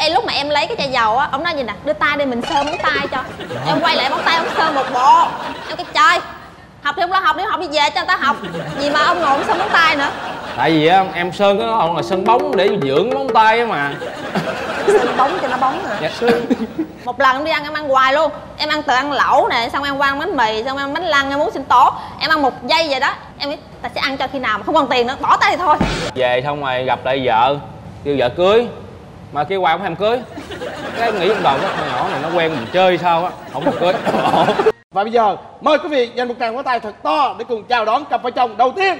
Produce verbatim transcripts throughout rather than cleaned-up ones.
Ê, lúc mà em lấy cái chai dầu á, ông nói gì nè, đưa tay đi mình sơn móng tay cho. Em quay lại móng tay ông sơn một bộ. Em cái trời, học thì không lo học, đi học đi về cho người ta học. Gì mà ông ngồi ông sơn móng tay nữa. Tại vì á em sơn cái đó là sơn bóng để dưỡng móng tay á mà. Sơn bóng cho nó bóng hả? Dạ. Một lần em đi ăn em ăn hoài luôn. Em ăn từ ăn lẩu nè, xong em qua ăn bánh mì, xong em ăn bánh lăng, em uống sinh tố. Em ăn một giây vậy đó. Em biết ta sẽ ăn cho khi nào mà không còn tiền nữa, bỏ tay thì thôi. Về xong rồi gặp lại vợ, kêu vợ cưới. Mà kêu hoài không thèm cưới. Cái em nghĩ trong đầu cái con nhỏ này nó quen mình chơi sao á, không thèm cưới. Và bây giờ mời quý vị dành một tràng pháo tay thật to để cùng chào đón cặp vợ chồng đầu tiên.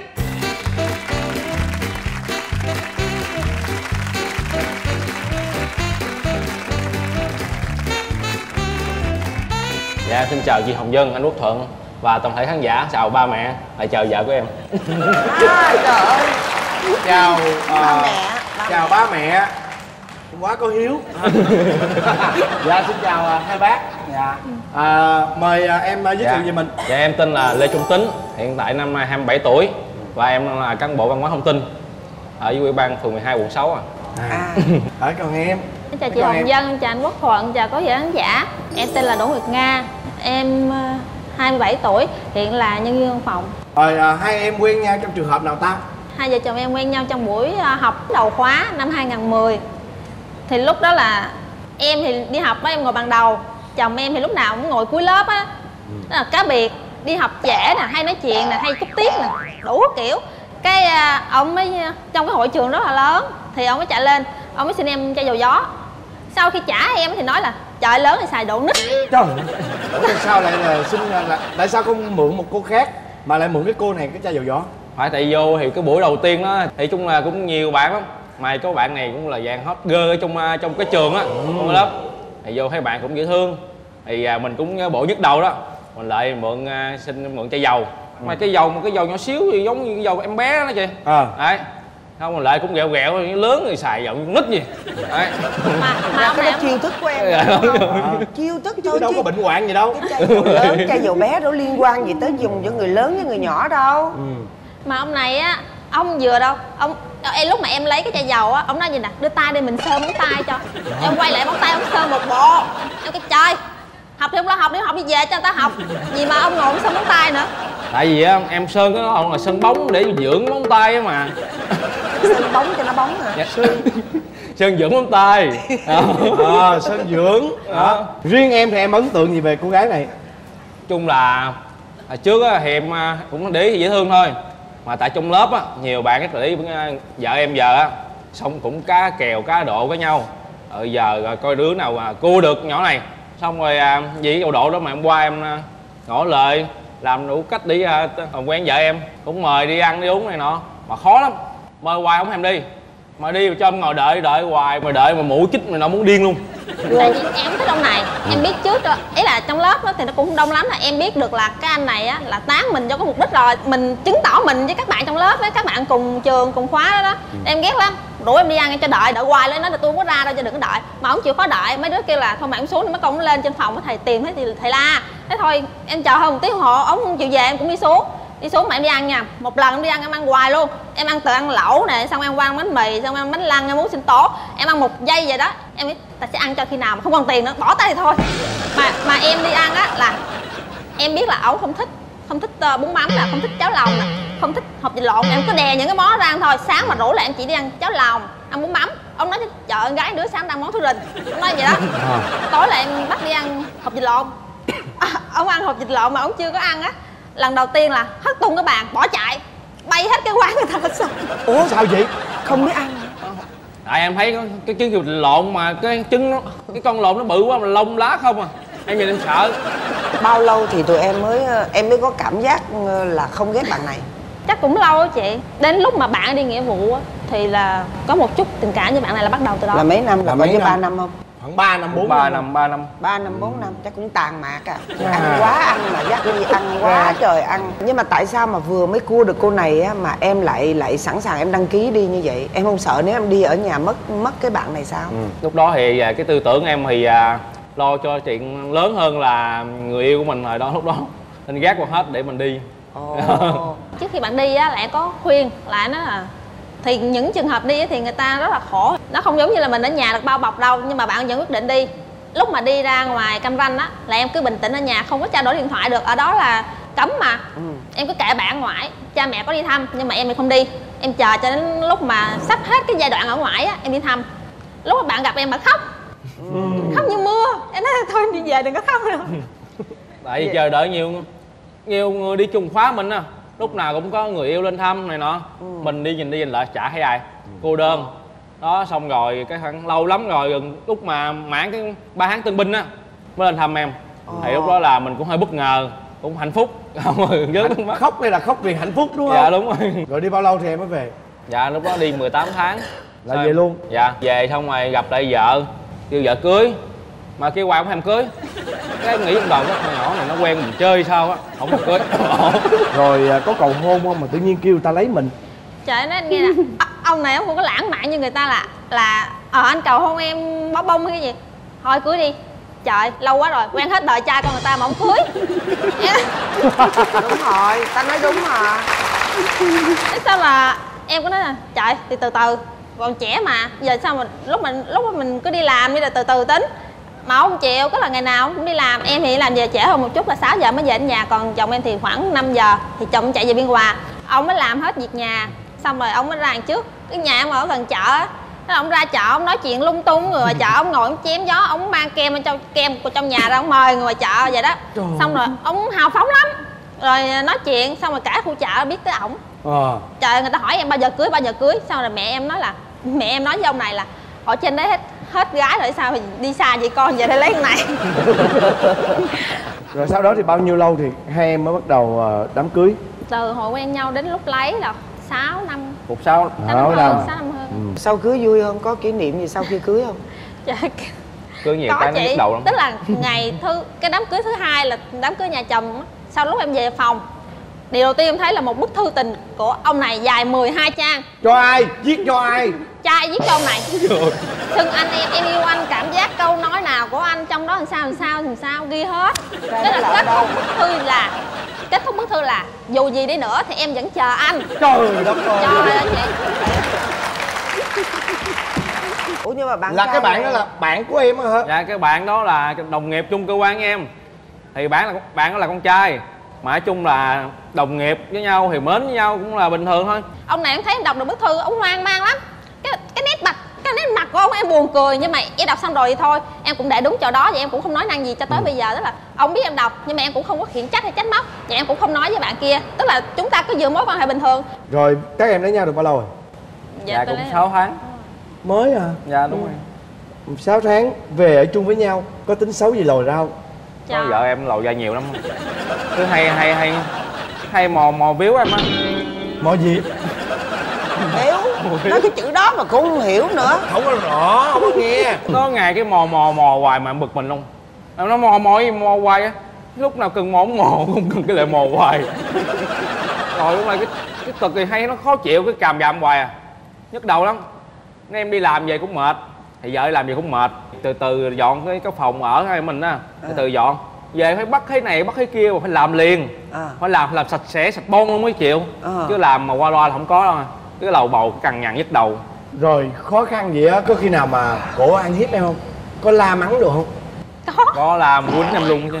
Dạ, xin chào chị Hồng Vân, anh Quốc Thuận và toàn thể khán giả, chào ba mẹ, lại chào vợ của em. À, trời ơi. Chào Ba uh, mẹ. Ba chào mẹ. ba mẹ. Quá có hiếu. Dạ, xin chào uh, hai bác. Dạ. À, mời uh, em uh, giới Dạ. thiệu về mình. Dạ, em tên là Lê Trung Tính, hiện tại năm hai mươi bảy tuổi và em là cán bộ văn hóa thông tin ở ủy ban phường mười hai quận sáu à. À. Ở còn em. Em chào chị Hồng Vân, chào anh Quốc Thuận, chào quý vị khán giả. Em tên là Đỗ Nguyệt Nga, em hai mươi bảy tuổi, hiện là nhân viên văn phòng. Rồi uh, hai em quen nhau trong trường hợp nào ta? Hai vợ chồng em quen nhau trong buổi học đầu khóa năm hai không một không. Thì lúc đó là em thì đi học á, em ngồi bàn đầu. Chồng em thì lúc nào cũng ngồi cuối lớp á. Đó là cá biệt, đi học trễ nè, hay nói chuyện nè, hay cúp tiết nè, đủ kiểu. Cái ông mới trong cái hội trường rất là lớn thì ông mới chạy lên, ông mới xin em chai dầu gió. Sau khi trả em thì nói là trời lớn thì xài độ nít. Trời ơi. Tại sao lại là xin là tại sao không mượn một cô khác mà lại mượn cái cô này cái chai dầu gió? Phải tại vô thì cái buổi đầu tiên đó thì chung là cũng nhiều bạn lắm. Mà có bạn này cũng là dạng hot girl ở trong trong cái trường á, trong lớp. Thì vô thấy bạn cũng dễ thương. Thì à, mình cũng bộ nhức đầu đó. Mình lại mượn uh, xin mượn chai dầu. Mà cái dầu một cái dầu nhỏ xíu thì giống như cái dầu em bé đó chị. À. Đấy. Không mình lại cũng ghẹo ghẹo lớn thì xài dầu nít gì. Đấy. Mà, mà Là ông cái này đó ông... chiêu thức của em Dạ, đúng đúng không? rồi. Chiêu thức Chứ thôi đâu chứ. có bệnh hoạn gì đâu. Cái chai dầu lớn, chai dầu bé đâu liên quan gì tới dùng cho người lớn với người nhỏ đâu. Ừ. Mà ông này á, ông vừa đâu, ông em lúc mà em lấy cái chai dầu á, ông nói gì nè, đưa tay đi mình sơn móng tay cho. Em quay lại móng tay ông sơn một bộ. Em cái trời, học thì không lo học, đi học đi về cho người ta học. Gì mà ông ngồi ông sơn móng tay nữa. Tại vì á em sơn cái đó là sơn bóng để dưỡng móng tay á mà. Sơn bóng cho nó bóng hả? Dạ. Sơn sơn dưỡng móng tay. À, sơn dưỡng. Đó. Riêng em thì em ấn tượng gì về cô gái này? Chung là hồi trước á thì em cũng để ý dễ thương thôi. Mà tại trong lớp á nhiều bạn rất để ý với vợ em giờ á, xong cũng cá kèo cá độ với nhau. Ờ giờ rồi coi đứa nào mà cua được nhỏ này. Xong rồi à, vì cái độ đó mà em qua em à, ngỏ lời làm đủ cách đi à, quen vợ em, cũng mời đi ăn đi uống này nọ mà khó lắm, mời hoài không thèm đi, mà đi cho em ngồi đợi đợi hoài mà đợi mà mũ chích mà nó muốn điên luôn. Tại vì em thích ông này, em biết trước rồi, ý là trong lớp đó thì nó cũng không đông lắm, là em biết được là cái anh này á là tán mình cho có mục đích rồi, mình chứng tỏ mình với các bạn trong lớp với các bạn cùng trường cùng khóa đó đó. Em ghét lắm, rủ em đi ăn em cho đợi đợi hoài lên, nói là tôi không có ra đâu cho đừng có đợi, mà ông chịu khó đợi. Mấy đứa kêu là thôi mà em xuống, mấy con nó lên trên phòng với thầy tìm thấy thì thầy la, thế thôi em chờ hơn một tiếng hồ ông không chịu về em cũng đi xuống. Đi xuống mà em đi ăn nha, một lần em đi ăn em ăn hoài luôn. Em ăn từ ăn lẩu nè, xong em qua ăn bánh mì, xong em ăn bánh lăng, em uống sinh tố. Em ăn một giây vậy đó. Em biết ta sẽ ăn cho khi nào mà không còn tiền nữa, bỏ tay thì thôi. Mà mà em đi ăn á là em biết là ổng không thích không thích uh, bún mắm nè, không thích cháo lòng nè, không thích hộp vịt lộn. Em có đè những cái món ra ăn thôi. Sáng mà rủ là em chỉ đi ăn cháo lòng, ăn bún mắm. Ông nói chứ trời ơi, gái đứa sáng ăn món thứ rình. Ông nói vậy đó. Tối là em bắt đi ăn hộp vịt lộn. À, ông ăn hộp vịt lộn mà ông chưa có ăn á, lần đầu tiên là hất tung cái bàn bỏ chạy, bay hết cái quán người ta hết. Ủa sao vậy? Không biết ăn. Tại em thấy cái cái vịt lộn mà cái trứng nó, cái con lộn nó bự quá mà lông lá không à, em nhìn em sợ. Bao lâu thì tụi em mới em mới có cảm giác là không ghét bạn này? Chắc cũng lâu á chị. Đến lúc mà bạn đi nghĩa vụ á thì là có một chút tình cảm với bạn này là bắt đầu từ đó. Là mấy năm? Là, Là bao mấy nhiêu? năm? ba năm không? Khoảng ba năm bốn ba năm ba năm Ba năm bốn năm chắc cũng tàn mạc à. À. Ăn quá ăn mà dắt đi ăn quá trời ăn. Nhưng mà tại sao mà vừa mới cua được cô này á mà em lại lại sẵn sàng em đăng ký đi như vậy? Em không sợ nếu em đi ở nhà mất mất cái bạn này sao? Ừ. Lúc đó thì à, cái tư tưởng em thì à, lo cho chuyện lớn hơn là người yêu của mình rồi đó, lúc đó nên gác qua hết để mình đi. Ồ. Trước khi bạn đi á là em có khuyên lại nó là Thì những trường hợp đi thì người ta rất là khổ. Nó không giống như là mình ở nhà được bao bọc đâu, nhưng mà bạn vẫn quyết định đi. Lúc mà đi ra ngoài Cam Ranh á là em cứ bình tĩnh ở nhà, không có trao đổi điện thoại được, ở đó là cấm mà. ừ. Em cứ kệ bạn ngoại, cha mẹ có đi thăm nhưng mà em thì không đi. Em chờ cho đến lúc mà sắp hết cái giai đoạn ở ngoại á em đi thăm. Lúc mà bạn gặp em mà khóc, ừ. khóc như mưa. Em nói thôi đi về đừng có khóc nữa. Tại vì chờ đợi nhiều nhiều người đi chung khóa mình á, lúc nào cũng có người yêu lên thăm này nọ. ừ. Mình đi nhìn đi nhìn lại chả thấy ai, cô đơn đó. Xong rồi cái khoảng lâu lắm rồi, gần lúc mà mãn cái ba tháng tân binh á mới lên thăm em. Ồ. Thì lúc đó là mình cũng hơi bất ngờ, cũng hạnh phúc. Không rồi Hạnh, khóc đây là khóc vì hạnh phúc đúng không? Dạ đúng rồi. Rồi đi bao lâu thì em mới về? Dạ lúc đó đi mười tám tháng. Là về em... luôn? Dạ về xong rồi gặp lại vợ, kêu vợ cưới mà kêu hoài cũng thèm cưới. Cái nghĩ trong đầu cái nhỏ này nó quen mình chơi sao á, không được cưới. Rồi có cầu hôn không mà tự nhiên kêu người ta lấy mình? Trời nói anh nghe nè, ông này ông không có lãng mạn như người ta là là ờ anh cầu hôn em bó bông hay cái gì, thôi cưới đi. Trời lâu quá rồi, quen hết đời trai con người ta mà không cưới. Đúng rồi, ta nói đúng mà. Sao là em có nói là trời thì từ từ, còn trẻ mà giờ sao mà lúc mình lúc mà mình cứ đi làm đi là từ từ tính. Mà ông chịu, có là ngày nào ông cũng đi làm. Em thì làm về trễ hơn một chút là sáu giờ mới về đến nhà, còn chồng em thì khoảng năm giờ thì chồng chạy về Biên Hòa. Ông mới làm hết việc nhà xong rồi ông mới ra đằng trước. Cái nhà em ở gần chợ á, thế là ông ra chợ ông nói chuyện lung tung, người ngoài chợ ông ngồi ông chém gió, ông mang kem bên trong kem của trong nhà ra ông mời người ngoài chợ vậy đó. Trời. Xong rồi ông hào phóng lắm, rồi nói chuyện xong rồi cả khu chợ biết tới ổng. à. Trời, người ta hỏi em bao giờ cưới bao giờ cưới, xong rồi mẹ em nói là mẹ em nói với ông này là ở trên đấy hết hết gái rồi sao thì đi xa vậy con, về đây lấy cái này. Rồi sau đó thì bao nhiêu lâu thì hai em mới bắt đầu đám cưới? Từ hồi quen nhau đến lúc lấy là sáu năm. Một sáu năm hơn, sáu năm hơn. Ừ. Sau cưới vui không? Có kỷ niệm gì sau khi cưới không? Dạ, cưới nhiều cái nó nhức đầu lắm. Tức là ngày thứ cái đám cưới thứ hai là đám cưới nhà chồng. Sau lúc em về phòng, điều đầu tiên em thấy là một bức thư tình của ông này dài mười hai trang. Cho ai? Viết cho ai? Trai viết cho ông này. Xưng anh em, em yêu anh, cảm giác câu nói nào của anh trong đó làm sao làm sao làm sao ghi hết. Tức là kết thúc bức thư là kết thúc bức thư là dù gì đi nữa thì em vẫn chờ anh. Trời đất ơi. Trời ơi chị. Ủa nhưng mà bạn là cái bạn đó là bạn của em hả? Dạ cái bạn đó là đồng nghiệp chung cơ quan với em. Thì bạn là bạn đó là con trai, mà nói chung là đồng nghiệp với nhau thì mến với nhau cũng là bình thường thôi. Ông này em thấy em đọc được bức thư ông hoang mang lắm. Cái cái nét mặt cái nét mặt của ông em buồn cười, nhưng mà em đọc xong rồi thì thôi em cũng để đúng chỗ đó, và em cũng không nói năng gì cho tới ừ. bây giờ. Tức là ông biết em đọc nhưng mà em cũng không có khiển trách hay trách móc, và em cũng không nói với bạn kia. Tức là chúng ta cứ giữ mối quan hệ bình thường. Rồi các em lấy nhau được bao lâu rồi? Dạ, dạ cũng sáu tháng. Mới à? Dạ đúng ừ. rồi. sáu tháng về ở chung với nhau, có tính xấu gì lòi ra không? Có, vợ em lòi ra nhiều lắm. Cứ hay hay hay hay mò mò víu em á. Mò gì? Hiểu. Nói cái chữ đó mà cũng không hiểu nữa. Không có rõ, không có nghe. Có ngày cái mò mò mò hoài mà em bực mình luôn. Em nói mò mò gì mò hoài á. Lúc nào cần mò mò, không cần cái lại mò hoài. Rồi lúc này cái cái cực thì hay nó khó chịu, cái càm ràm hoài à. Nhức đầu lắm. Nên em đi làm về cũng mệt. Thì vợ làm gì cũng mệt. Từ từ dọn cái cái phòng ở hai mình á, từ từ dọn. Về phải bắt cái này bắt cái kia mà phải làm liền. À. Phải làm làm sạch sẽ sạch bon luôn mới chịu. À. Chứ làm mà qua loa là không có đâu. Cái lầu bầu cằn nhằn nhức đầu. Rồi khó khăn gì á, có khi nào mà cổ ăn hiếp em không? Có la mắng được không? Có. Có làm quýnh em luôn chứ.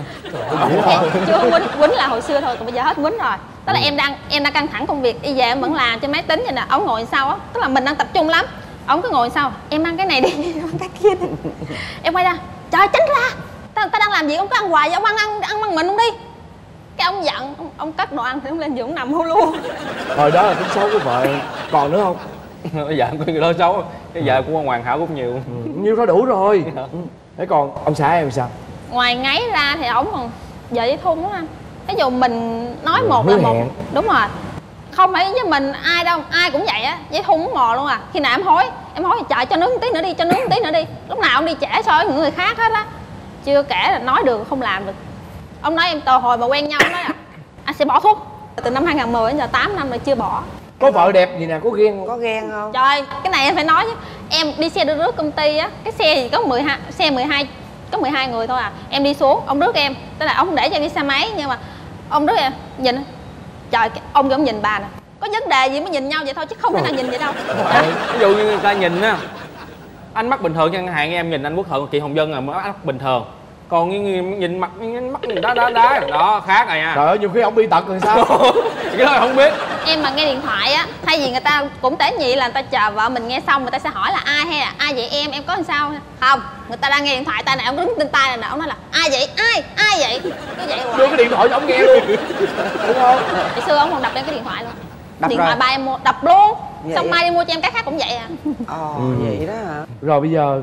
Chưa quýnh, quýnh là hồi xưa thôi, còn bây giờ hết quýnh rồi. Tức là ừ. em đang em đang căng thẳng công việc, đi về em vẫn làm trên máy tính vậy nè, ông ngồi sau á, tức là mình đang tập trung lắm. Ông cứ ngồi sau, em ăn cái này đi, em ăn cái kia đi. Em quay ra, trời tránh ra. Ta, ta đang làm gì ông cứ ăn hoài vậy, ông ăn ăn ăn bằng mình luôn đi. Cái ông giận, ông, ông cất đồ ăn thì ông lên giường nằm hô luôn. Hồi đó là tính xấu của vợ, còn nữa không? Vợ có người đó xấu, cái vợ của Hoàn Hảo cũng nhiều. Ừ, nhiêu đó đủ rồi. Thế còn ông xã em sao? Ngoài ngáy ra thì ổng còn vợ với thun lắm anh. Ví dụ mình nói một là một. Đúng rồi. Không phải với mình ai đâu, ai cũng vậy á, với thun muốn mò luôn à. Khi nào em hối, em hối chạy cho nướng một tí nữa đi, cho nướng một tí nữa đi. Lúc nào ông đi trễ so với những người khác hết á. Chưa kể là nói được không làm được. Ông nói em từ hồi mà quen nhau, ông nói là anh sẽ bỏ thuốc. Từ năm hai nghìn mười đến giờ tám năm rồi chưa bỏ. Có vợ đẹp gì nè, có ghen không? Có ghen không? Trời, cái này em phải nói chứ. Em đi xe đưa rước công ty á, cái xe gì có mười hai, xe mười hai, có mười hai người thôi à. Em đi xuống, ông rước em. Tức là ông không để cho em đi xe máy, nhưng mà ông rước em, nhìn. Trời, ông kia ông nhìn bà nè. có vấn đề gì mới nhìn nhau vậy thôi chứ không thể nào nhìn vậy đâu. Ví dụ như người ta nhìn á, ánh mắt bình thường chẳng hạn, em nhìn anh Quốc Thuận, chị Hồng Vân là ánh mắt bình thường, còn nhìn, nhìn mặt nhìn mắt nhìn đó đó đó đó khác rồi nha. Trời ơi, nhiều khi ông bi tật rồi sao? Cái đó không biết. Em mà nghe điện thoại á, thay vì người ta cũng tế nhị là người ta chờ vợ mình nghe xong người ta sẽ hỏi là ai hay là ai vậy em, em có làm sao không? Người ta đang nghe điện thoại, tay này ông đứng trên tay này nè, ông nói là ai vậy, ai ai vậy, cứ vậy hoài. Đưa cái điện thoại cho ông nghe luôn, đúng không? Hồi xưa ông còn đập lên cái điện thoại luôn. Đập Điện rồi. thoại ba em mua đập luôn. Vậy Xong à? mai đi mua cho em cái khác cũng vậy à. Ồ, Ừ. vậy đó hả? Rồi bây giờ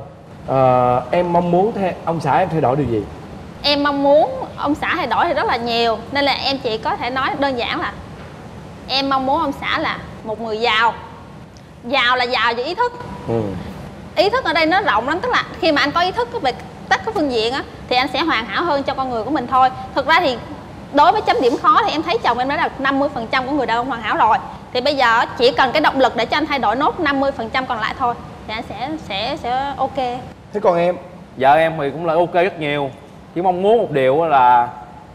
ờ, em mong muốn theo ông xã em thay đổi điều gì? Em mong muốn ông xã thay đổi thì rất là nhiều, nên là em chỉ có thể nói đơn giản là em mong muốn ông xã là một người giàu. Giàu là giàu về ý thức. Ừ. Ý thức ở đây nó rộng lắm, tức là khi mà anh có ý thức về tất các phương diện á thì anh sẽ hoàn hảo hơn cho con người của mình thôi. Thực ra thì đối với chấm điểm khó thì em thấy chồng em đã là năm mươi phần trăm của người đàn ông hoàn hảo rồi. Thì bây giờ chỉ cần cái động lực để cho anh thay đổi nốt năm mươi phần trăm còn lại thôi thì anh sẽ sẽ sẽ ok. Thế còn em? Vợ em thì cũng là ok rất nhiều, chỉ mong muốn một điều là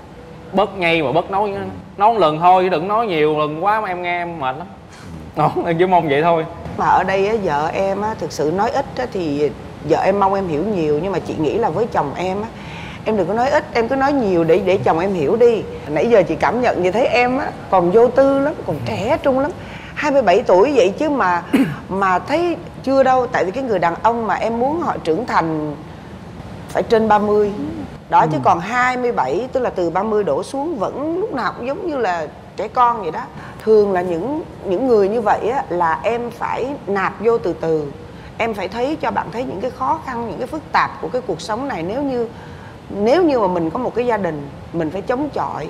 bớt nhây mà bớt nói nói một lần thôi chứ đừng nói nhiều lần quá mà em nghe em mệt lắm. Đó, em chỉ mong vậy thôi. Mà ở đây á, vợ em á, thực sự nói ít á, thì vợ em mong em hiểu nhiều. Nhưng mà chị nghĩ là với chồng em á, em đừng có nói ít, em cứ nói nhiều để để chồng em hiểu đi. Nãy giờ chị cảm nhận như thấy em á còn vô tư lắm, còn trẻ trung lắm, hai mươi bảy tuổi vậy chứ mà mà thấy chưa đâu. Tại vì cái người đàn ông mà em muốn họ trưởng thành phải trên ba mươi đó, chứ còn hai mươi bảy tức là từ ba mươi đổ xuống vẫn lúc nào cũng giống như là trẻ con vậy đó. Thường là những những người như vậy á là em phải nạp vô từ từ, em phải thấy cho bạn thấy những cái khó khăn, những cái phức tạp của cái cuộc sống này. Nếu như nếu như mà mình có một cái gia đình mình phải chống chọi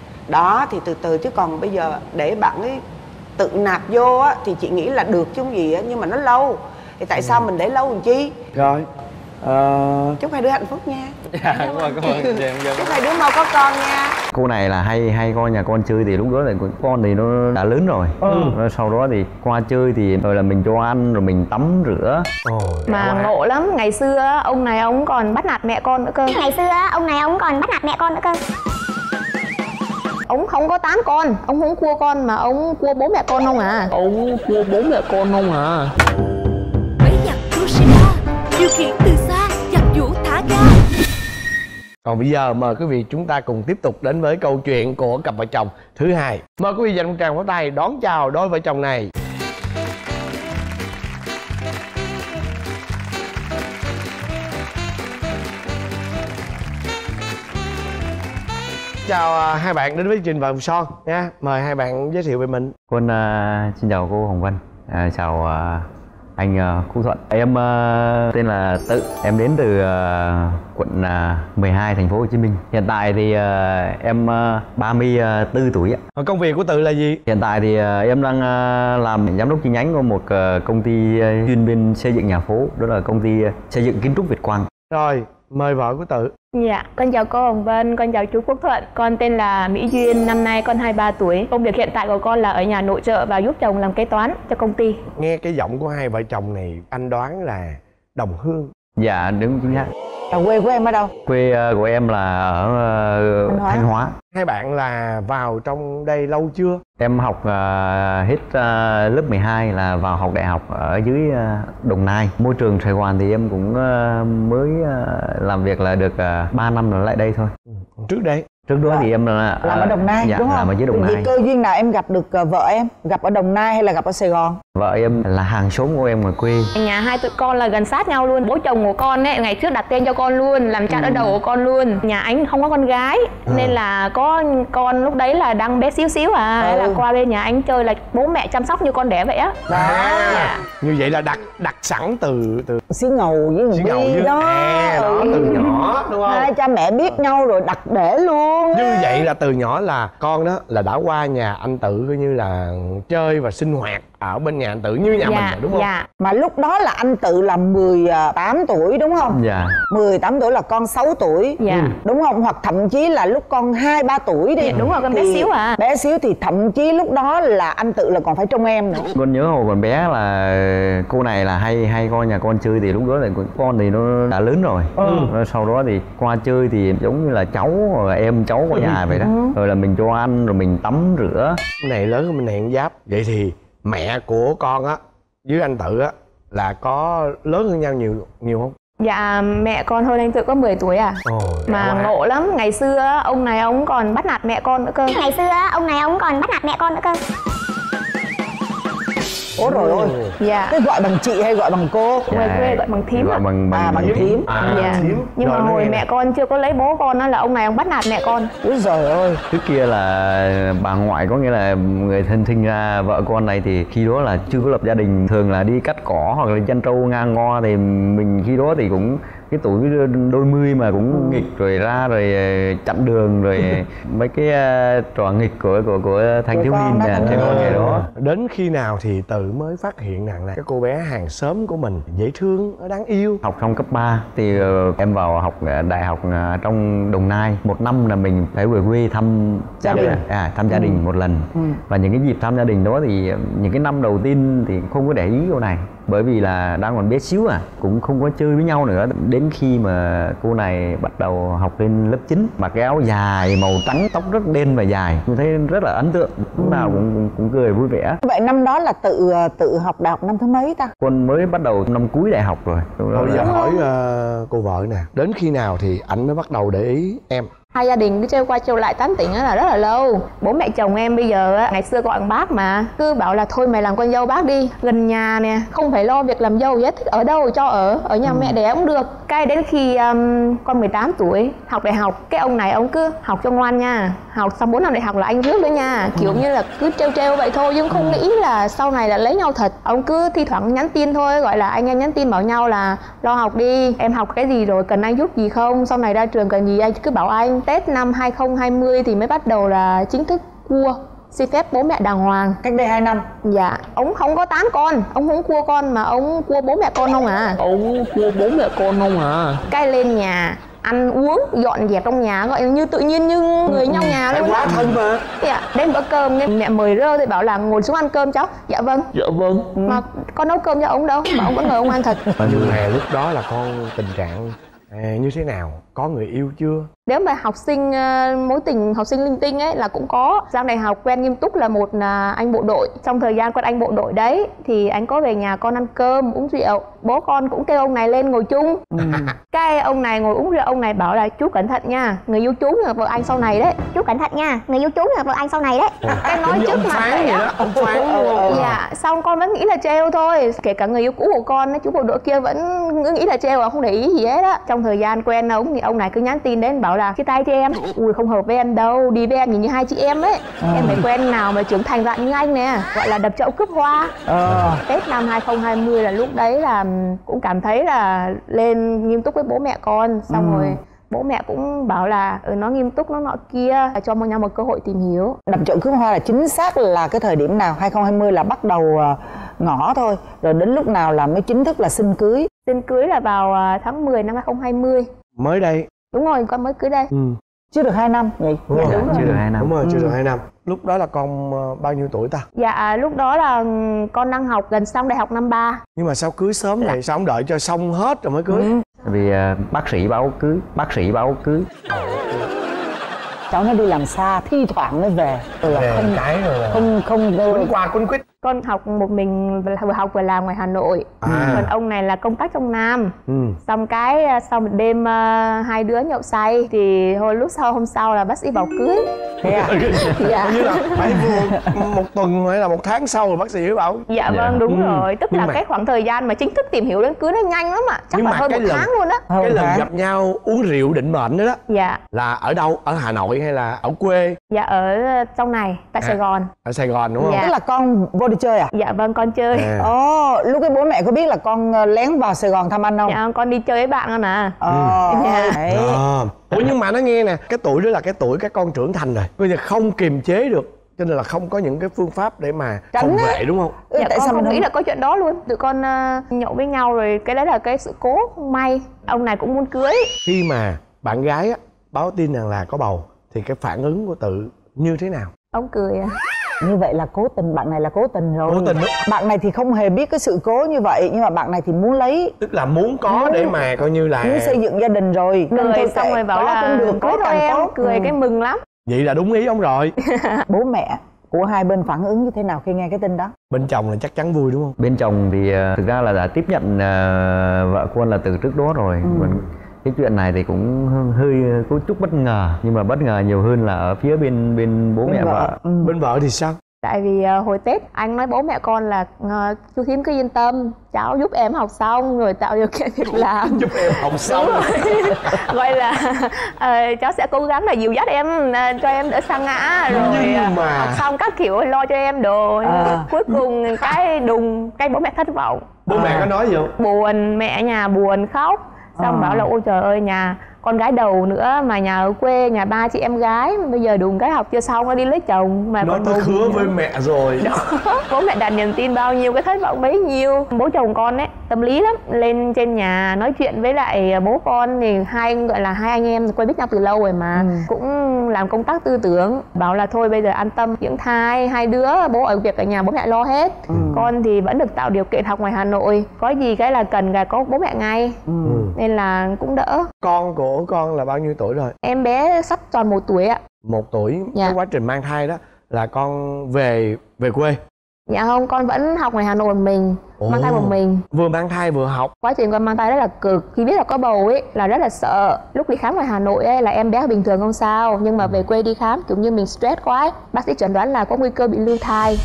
đó thì từ từ, chứ còn bây giờ để bạn ấy tự nạp vô á thì chị nghĩ là được chứ không gì á, nhưng mà nó lâu thì tại sao mình để lâu làm chi. Rồi ờ... Chúc hai đứa hạnh phúc nha. Dạ, cảm ơn, cảm ơn chị Hồng Vân. Chúc hai đứa mau có con nha. Cô này là hay hay coi nhà con chơi thì lúc đó là con thì nó đã lớn rồi. Ừ. Rồi sau đó thì qua chơi thì rồi là mình cho ăn rồi mình tắm rửa. Ôi, Mà ngộ lắm, ngày xưa á, ông này ông còn bắt nạt mẹ con nữa cơ. Ngày xưa á, ông này ông còn bắt nạt mẹ con nữa cơ. Ông không có tán con, ông không cua con mà ông cua bố mẹ con không à. Ông cua bố mẹ con không à. Máy giặt Toshiba điều khiển từ xa, giặt giũ thả ga. Còn bây giờ mời quý vị chúng ta cùng tiếp tục đến với câu chuyện của cặp vợ chồng thứ hai. Mời quý vị dành một tràng pháo tay đón chào đôi vợ chồng này. Chào à, hai bạn đến với chương trình Vợ Son nha. Mời hai bạn giới thiệu về mình. Con uh, xin chào cô Hồng Vân, uh, chào uh, anh uh, Quốc Thuận. Em uh, tên là Tự, em đến từ uh, quận uh, mười hai thành phố Hồ Chí Minh. Hiện tại thì uh, em uh, ba mươi tư tuổi ạ. Công việc của Tự là gì? Hiện tại thì uh, em đang uh, làm giám đốc chi nhánh của một uh, công ty uh, chuyên bên xây dựng nhà phố, đó là công ty uh, xây dựng kiến trúc Việt Quang. Rồi, mời vợ của Tự. Dạ, con chào cô Hồng Vân, con chào chú Quốc Thuận. Con tên là Mỹ Duyên, năm nay con hai mươi ba tuổi. Công việc hiện tại của con là ở nhà nội trợ và giúp chồng làm kế toán cho công ty. Nghe cái giọng của hai vợ chồng này, anh đoán là đồng hương. Dạ đúng chính xác. Ở quê của em ở đâu? Quê uh, của em là ở uh, Thanh Hóa. Thanh Hóa. Hai bạn là vào trong đây lâu chưa? Em học uh, hết uh, lớp mười hai là vào học đại học ở dưới uh, Đồng Nai. Môi trường Sài Gòn thì em cũng uh, mới uh, làm việc là được uh, ba năm rồi lại đây thôi. Ừ. Còn trước đây? Trước đó thì em là Làm ở Đồng Nai dạ, đúng không? làm ở dưới Đồng Vậy Nai. cơ duyên nào em gặp được uh, vợ em? Gặp ở Đồng Nai hay là gặp ở Sài Gòn? Vợ em là hàng xóm của em ngoài quê. Nhà hai tụi con là gần sát nhau luôn. Bố chồng của con ấy ngày trước đặt tên cho con luôn, làm cha đỡ đầu của con luôn. Nhà anh không có con gái À. nên là có con lúc đấy là đang bé xíu xíu à, Ừ. là qua bên nhà anh chơi là bố mẹ chăm sóc như con đẻ vậy á. À, như vậy là đặt đặt sẵn từ từ Xí ngầu với xí người ngầu Bi với đó. à, đó Ừ. từ nhỏ đúng không? Hai cha mẹ biết nhau rồi đặt để luôn. Như vậy là từ nhỏ là con đó là đã qua nhà anh Tự coi như là chơi và sinh hoạt ở bên nhà anh Tự như nhà dạ, mình rồi, đúng không? Dạ. Mà lúc đó là anh Tự là mười tám tuổi đúng không? Dạ. mười tám tuổi là con sáu tuổi. Dạ. Ừ. Đúng không? Hoặc thậm chí là lúc con hai ba tuổi đi. Dạ, đúng rồi, con bé Thì xíu à. Bé xíu thì thậm chí lúc đó là anh Tự là còn phải trông em nữa. Con nhớ hồi còn bé là cô này là hay hay coi nhà con chơi, thì lúc đó là con thì nó đã lớn rồi. Ừ. Sau đó thì qua chơi thì giống như là cháu rồi em cháu qua nhà vậy đó. Ừ. Rồi là mình cho ăn rồi mình tắm rửa. Cái này lớn hơn mình hẹn giáp. Vậy thì mẹ của con á với anh Tự á là có lớn hơn nhau nhiều nhiều không? Dạ mẹ con hơn anh Tự có mười tuổi à. Ồ, mà quá. ngộ lắm, ngày xưa ông này ông còn bắt nạt mẹ con nữa cơ. Ngày xưa ông này ông còn bắt nạt mẹ con nữa cơ. Ôi rồi ôi. Dạ. Thế gọi bằng chị hay gọi bằng cô? Ngoài quê gọi bằng thím gọi ạ. bằng, bằng, À bằng thím. À, Dạ. thím. Nhưng Rồi, mà nó hồi nghe mẹ nè. con chưa có lấy bố con đó là ông này ông bắt nạt mẹ con. Úi giời ơi. Trước kia là bà ngoại, có nghĩa là người thân sinh ra vợ con này, thì khi đó là chưa có lập gia đình, thường là đi cắt cỏ hoặc là chăn trâu ngang ngo, thì mình khi đó thì cũng cái tuổi đôi mươi mà cũng nghịch rồi ra rồi chặn đường rồi mấy cái uh, trò nghịch của của của thanh Của thiếu con niên đó, nè, con trẻ con ngày đó. Đến khi nào thì Tự mới phát hiện rằng là cái cô bé hàng xóm của mình dễ thương, nó đáng yêu? Học xong cấp ba thì uh, em vào học uh, đại học uh, trong Đồng Nai. Một năm là mình phải về quê thăm Gia đình. à, thăm gia đình Ừ. một lần. Ừ. Và những cái dịp thăm gia đình đó thì uh, những cái năm đầu tiên thì không có để ý cô này, bởi vì là đang còn bé xíu à, cũng không có chơi với nhau nữa. Đến khi mà cô này bắt đầu học lên lớp chín, mặc cái áo dài màu trắng, tóc rất đen và dài, tôi thấy rất là ấn tượng, lúc nào cũng, cũng, cũng cười vui vẻ. Vậy năm đó là Tự tự học đại học năm thứ mấy ta? Con mới bắt đầu năm cuối đại học rồi. Bây giờ hỏi uh, cô vợ nè, đến khi nào thì anh mới bắt đầu để ý em? Hai gia đình cứ trêu qua trêu lại tán tỉnh là rất là lâu. Bố mẹ chồng em bây giờ á, ngày xưa gọi bằng bác mà, cứ bảo là thôi mày làm con dâu bác đi, gần nhà nè, không phải lo việc làm dâu gì hết, thích ở đâu cho ở, ở nhà ừ. mẹ đẻ cũng được. Cái đến khi um, con mười tám tuổi học đại học, cái ông này ông cứ học cho ngoan nha, học xong bốn năm đại học là anh rước nữa nha, kiểu ừ. như là cứ trêu trêu vậy thôi, nhưng không nghĩ là sau này là lấy nhau thật. Ông cứ thi thoảng nhắn tin thôi, gọi là anh em nhắn tin bảo nhau là lo học đi, em học cái gì rồi, cần anh giúp gì không, sau này ra trường cần gì anh cứ bảo anh. Tết năm hai không hai không thì mới bắt đầu là chính thức cua, xin phép bố mẹ đàng hoàng. Cách đây hai năm. Dạ, ông không có tán con, ông không cua con mà ông cua bố mẹ con không à. Ông cua bố mẹ con không à. Cái lên nhà ăn uống dọn dẹp trong nhà gọi như tự nhiên như người nhau nhà luôn. Quá thân mà. Dạ, đến bữa cơm mẹ mời rơ thì bảo là ngồi xuống ăn cơm cháu. Dạ vâng. Dạ vâng. Mà con nấu cơm cho ông đâu mà ông vẫn ngồi ông ăn thật. Nhưng mà lúc đó là con tình trạng à, như thế nào? Có người yêu chưa? Nếu mà học sinh mối tình học sinh linh tinh ấy là cũng có. Sang đại học quen nghiêm túc là một anh bộ đội. Trong thời gian con anh bộ đội đấy thì anh có về nhà con ăn cơm uống rượu, bố con cũng kêu ông này lên ngồi chung. Ừ. Cái ông này ngồi uống rượu, ông này bảo là chú cẩn thận nha, người yêu chú là vợ anh sau này đấy. Chú cẩn thận nha, người yêu chú là vợ anh sau này đấy. Cái nói trước mặt vậy đó. Ông phán luôn. Dạ, xong con vẫn nghĩ là trêu thôi. Kể cả người yêu cũ của con, chú bộ đội kia vẫn nghĩ là trêu, không để ý gì hết á. Trong thời gian quen ông thì ông này cứ nhắn tin đến bảo là chia tay cho em. Ui không hợp với em đâu, đi với em nhìn như hai chị em ấy. À. Em phải quen nào mà trưởng thành dạng như anh nè, gọi là đập chậu cướp hoa. À. Tết năm hai không hai không là lúc đấy là cũng cảm thấy là lên nghiêm túc với bố mẹ con. Xong ừ. rồi bố mẹ cũng bảo là ừ, nó nghiêm túc nó nọ kia, cho nhau một cơ hội tìm hiểu. Đập chậu cướp hoa là chính xác là cái thời điểm nào? hai không hai không là bắt đầu ngõ thôi, rồi đến lúc nào là mới chính thức là xin cưới? Xin cưới là vào tháng mười năm hai không hai không. Mới đây. Đúng rồi, con mới cưới đây. Ừ. Chưa được hai năm nhỉ? Đúng rồi. Dạ, đúng rồi. Chưa được hai năm. Đúng rồi, chưa ừ. được hai năm. Lúc đó là con bao nhiêu tuổi ta? Dạ, lúc đó là con đang học gần xong đại học năm ba. Nhưng mà sao cưới sớm vậy? Sao không đợi cho xong hết rồi mới cưới? Ừ. Vì uh, bác sĩ báo cưới, bác sĩ báo cưới. Cháu nó đi làm xa, thi thoảng mới về. Rồi là về không cái rồi là không không quấn qua quấn quýt. Con học một mình, vừa học vừa làm ngoài Hà Nội. À. Còn ông này là công tác trong Nam. Ừ. Xong cái sau một đêm uh, hai đứa nhậu say thì hồi lúc sau hôm sau là bác sĩ bảo cưới. Thế à? Dạ. Như là phải một, một tuần hay là một tháng sau rồi bác sĩ mới bảo. Dạ vâng, đúng ừ. rồi. Tức nhưng là mà... cái khoảng thời gian mà chính thức tìm hiểu đến cưới nó nhanh lắm ạ. Chắc nhưng là hơn một lần, tháng luôn á. Cái lần hả? Gặp nhau uống rượu định mệnh đó đó. Dạ. Là ở đâu? Ở Hà Nội hay là ở quê? Dạ ở trong này, tại à, Sài Gòn. Ở Sài Gòn đúng không? Dạ. Tức là con vô đi chơi à? Dạ vâng, con chơi. Ồ, à. oh, lúc cái bố mẹ có biết là con lén vào Sài Gòn thăm anh không? Dạ, con đi chơi với bạn con à. Ồ, oh, dạ. À. Ủa nhưng mà nó nghe nè, cái tuổi đó là cái tuổi các con trưởng thành rồi, bây giờ không kiềm chế được cho nên là không có những cái phương pháp để mà Tránh phòng á. vệ đúng không? Ừ, Dạ, tại con sao không mình nghĩ không- là có chuyện đó luôn. Tụi con uh, nhậu với nhau rồi, cái đấy là cái sự cố không may. Ông này cũng muốn cưới. Khi mà bạn gái á, báo tin rằng là có bầu thì cái phản ứng của Tự như thế nào? Ông cười à. Như vậy là cố tình, bạn này là cố tình rồi. Cố tình đó. Bạn này thì không hề biết cái sự cố như vậy, nhưng mà bạn này thì muốn lấy, Tức là muốn có để mà coi như là muốn xây dựng gia đình rồi. Nên Cười thôi xong kệ, rồi bảo có là cũng được, cưới có thôi càng em. tốt. Cười Ừ. cái mừng lắm. vậy là đúng ý ông rồi. Bố mẹ của hai bên phản ứng như thế nào khi nghe cái tin đó? Bên chồng là chắc chắn vui đúng không? Bên chồng thì uh, thực ra là đã tiếp nhận uh, vợ con là từ trước đó rồi. Ừ. Còn cái chuyện này thì cũng hơi có chút bất ngờ, nhưng mà bất ngờ nhiều hơn là ở phía bên bên bố Bên mẹ vợ. vợ. Ừ. Bên vợ thì sao? Tại vì uh, hồi Tết anh nói bố mẹ con là uh, chú Thím cứ yên tâm, cháu giúp em học xong rồi tạo điều kiện việc làm. Giúp em học xong. Gọi là uh, cháu sẽ cố gắng là dìu dắt em, uh, cho em đỡ sa ngã rồi Nhưng uh, mà- học xong các kiểu lo cho em đồ. À. Cuối cùng cái đùng, cái bố mẹ thất vọng. Bố mẹ có nói gì không? Buồn, mẹ nhà buồn khóc. Xong À. bảo là ôi trời ơi, nhà con gái đầu nữa mà nhà ở quê, nhà ba chị em gái, bây giờ đùng cái học chưa xong nó đi lấy chồng mà Nó còn tôi đùng. hứa với mẹ rồi. Bố mẹ đặt niềm tin bao nhiêu, cái thất vọng bấy nhiêu. Bố chồng con ấy tâm lý lắm, lên trên nhà nói chuyện với lại bố con thì hai gọi là hai anh em quen biết nhau từ lâu rồi mà. Ừ. Cũng làm công tác tư tưởng, bảo là thôi bây giờ an tâm dưỡng thai, hai đứa bố ở việc ở nhà bố mẹ lo hết. Ừ. Con thì vẫn được tạo điều kiện học ngoài Hà Nội, có gì cái là cần là có bố mẹ ngay, Ừ. nên là cũng đỡ. Con của con là bao nhiêu tuổi rồi? Em bé sắp tròn một tuổi ạ. Một tuổi. Dạ. Cái quá trình mang thai đó là con về về quê. Dạ không, con vẫn học ngoài Hà Nội một mình, Ồ. mang thai một mình. Vừa mang thai vừa học. Quá trình con mang thai rất là cực. Khi biết là có bầu ấy là rất là sợ. Lúc đi khám ngoài Hà Nội ấy là em bé bình thường không sao, nhưng mà về quê đi khám kiểu như mình stress quá ấy. Bác sĩ chẩn đoán là có nguy cơ bị lưu thai.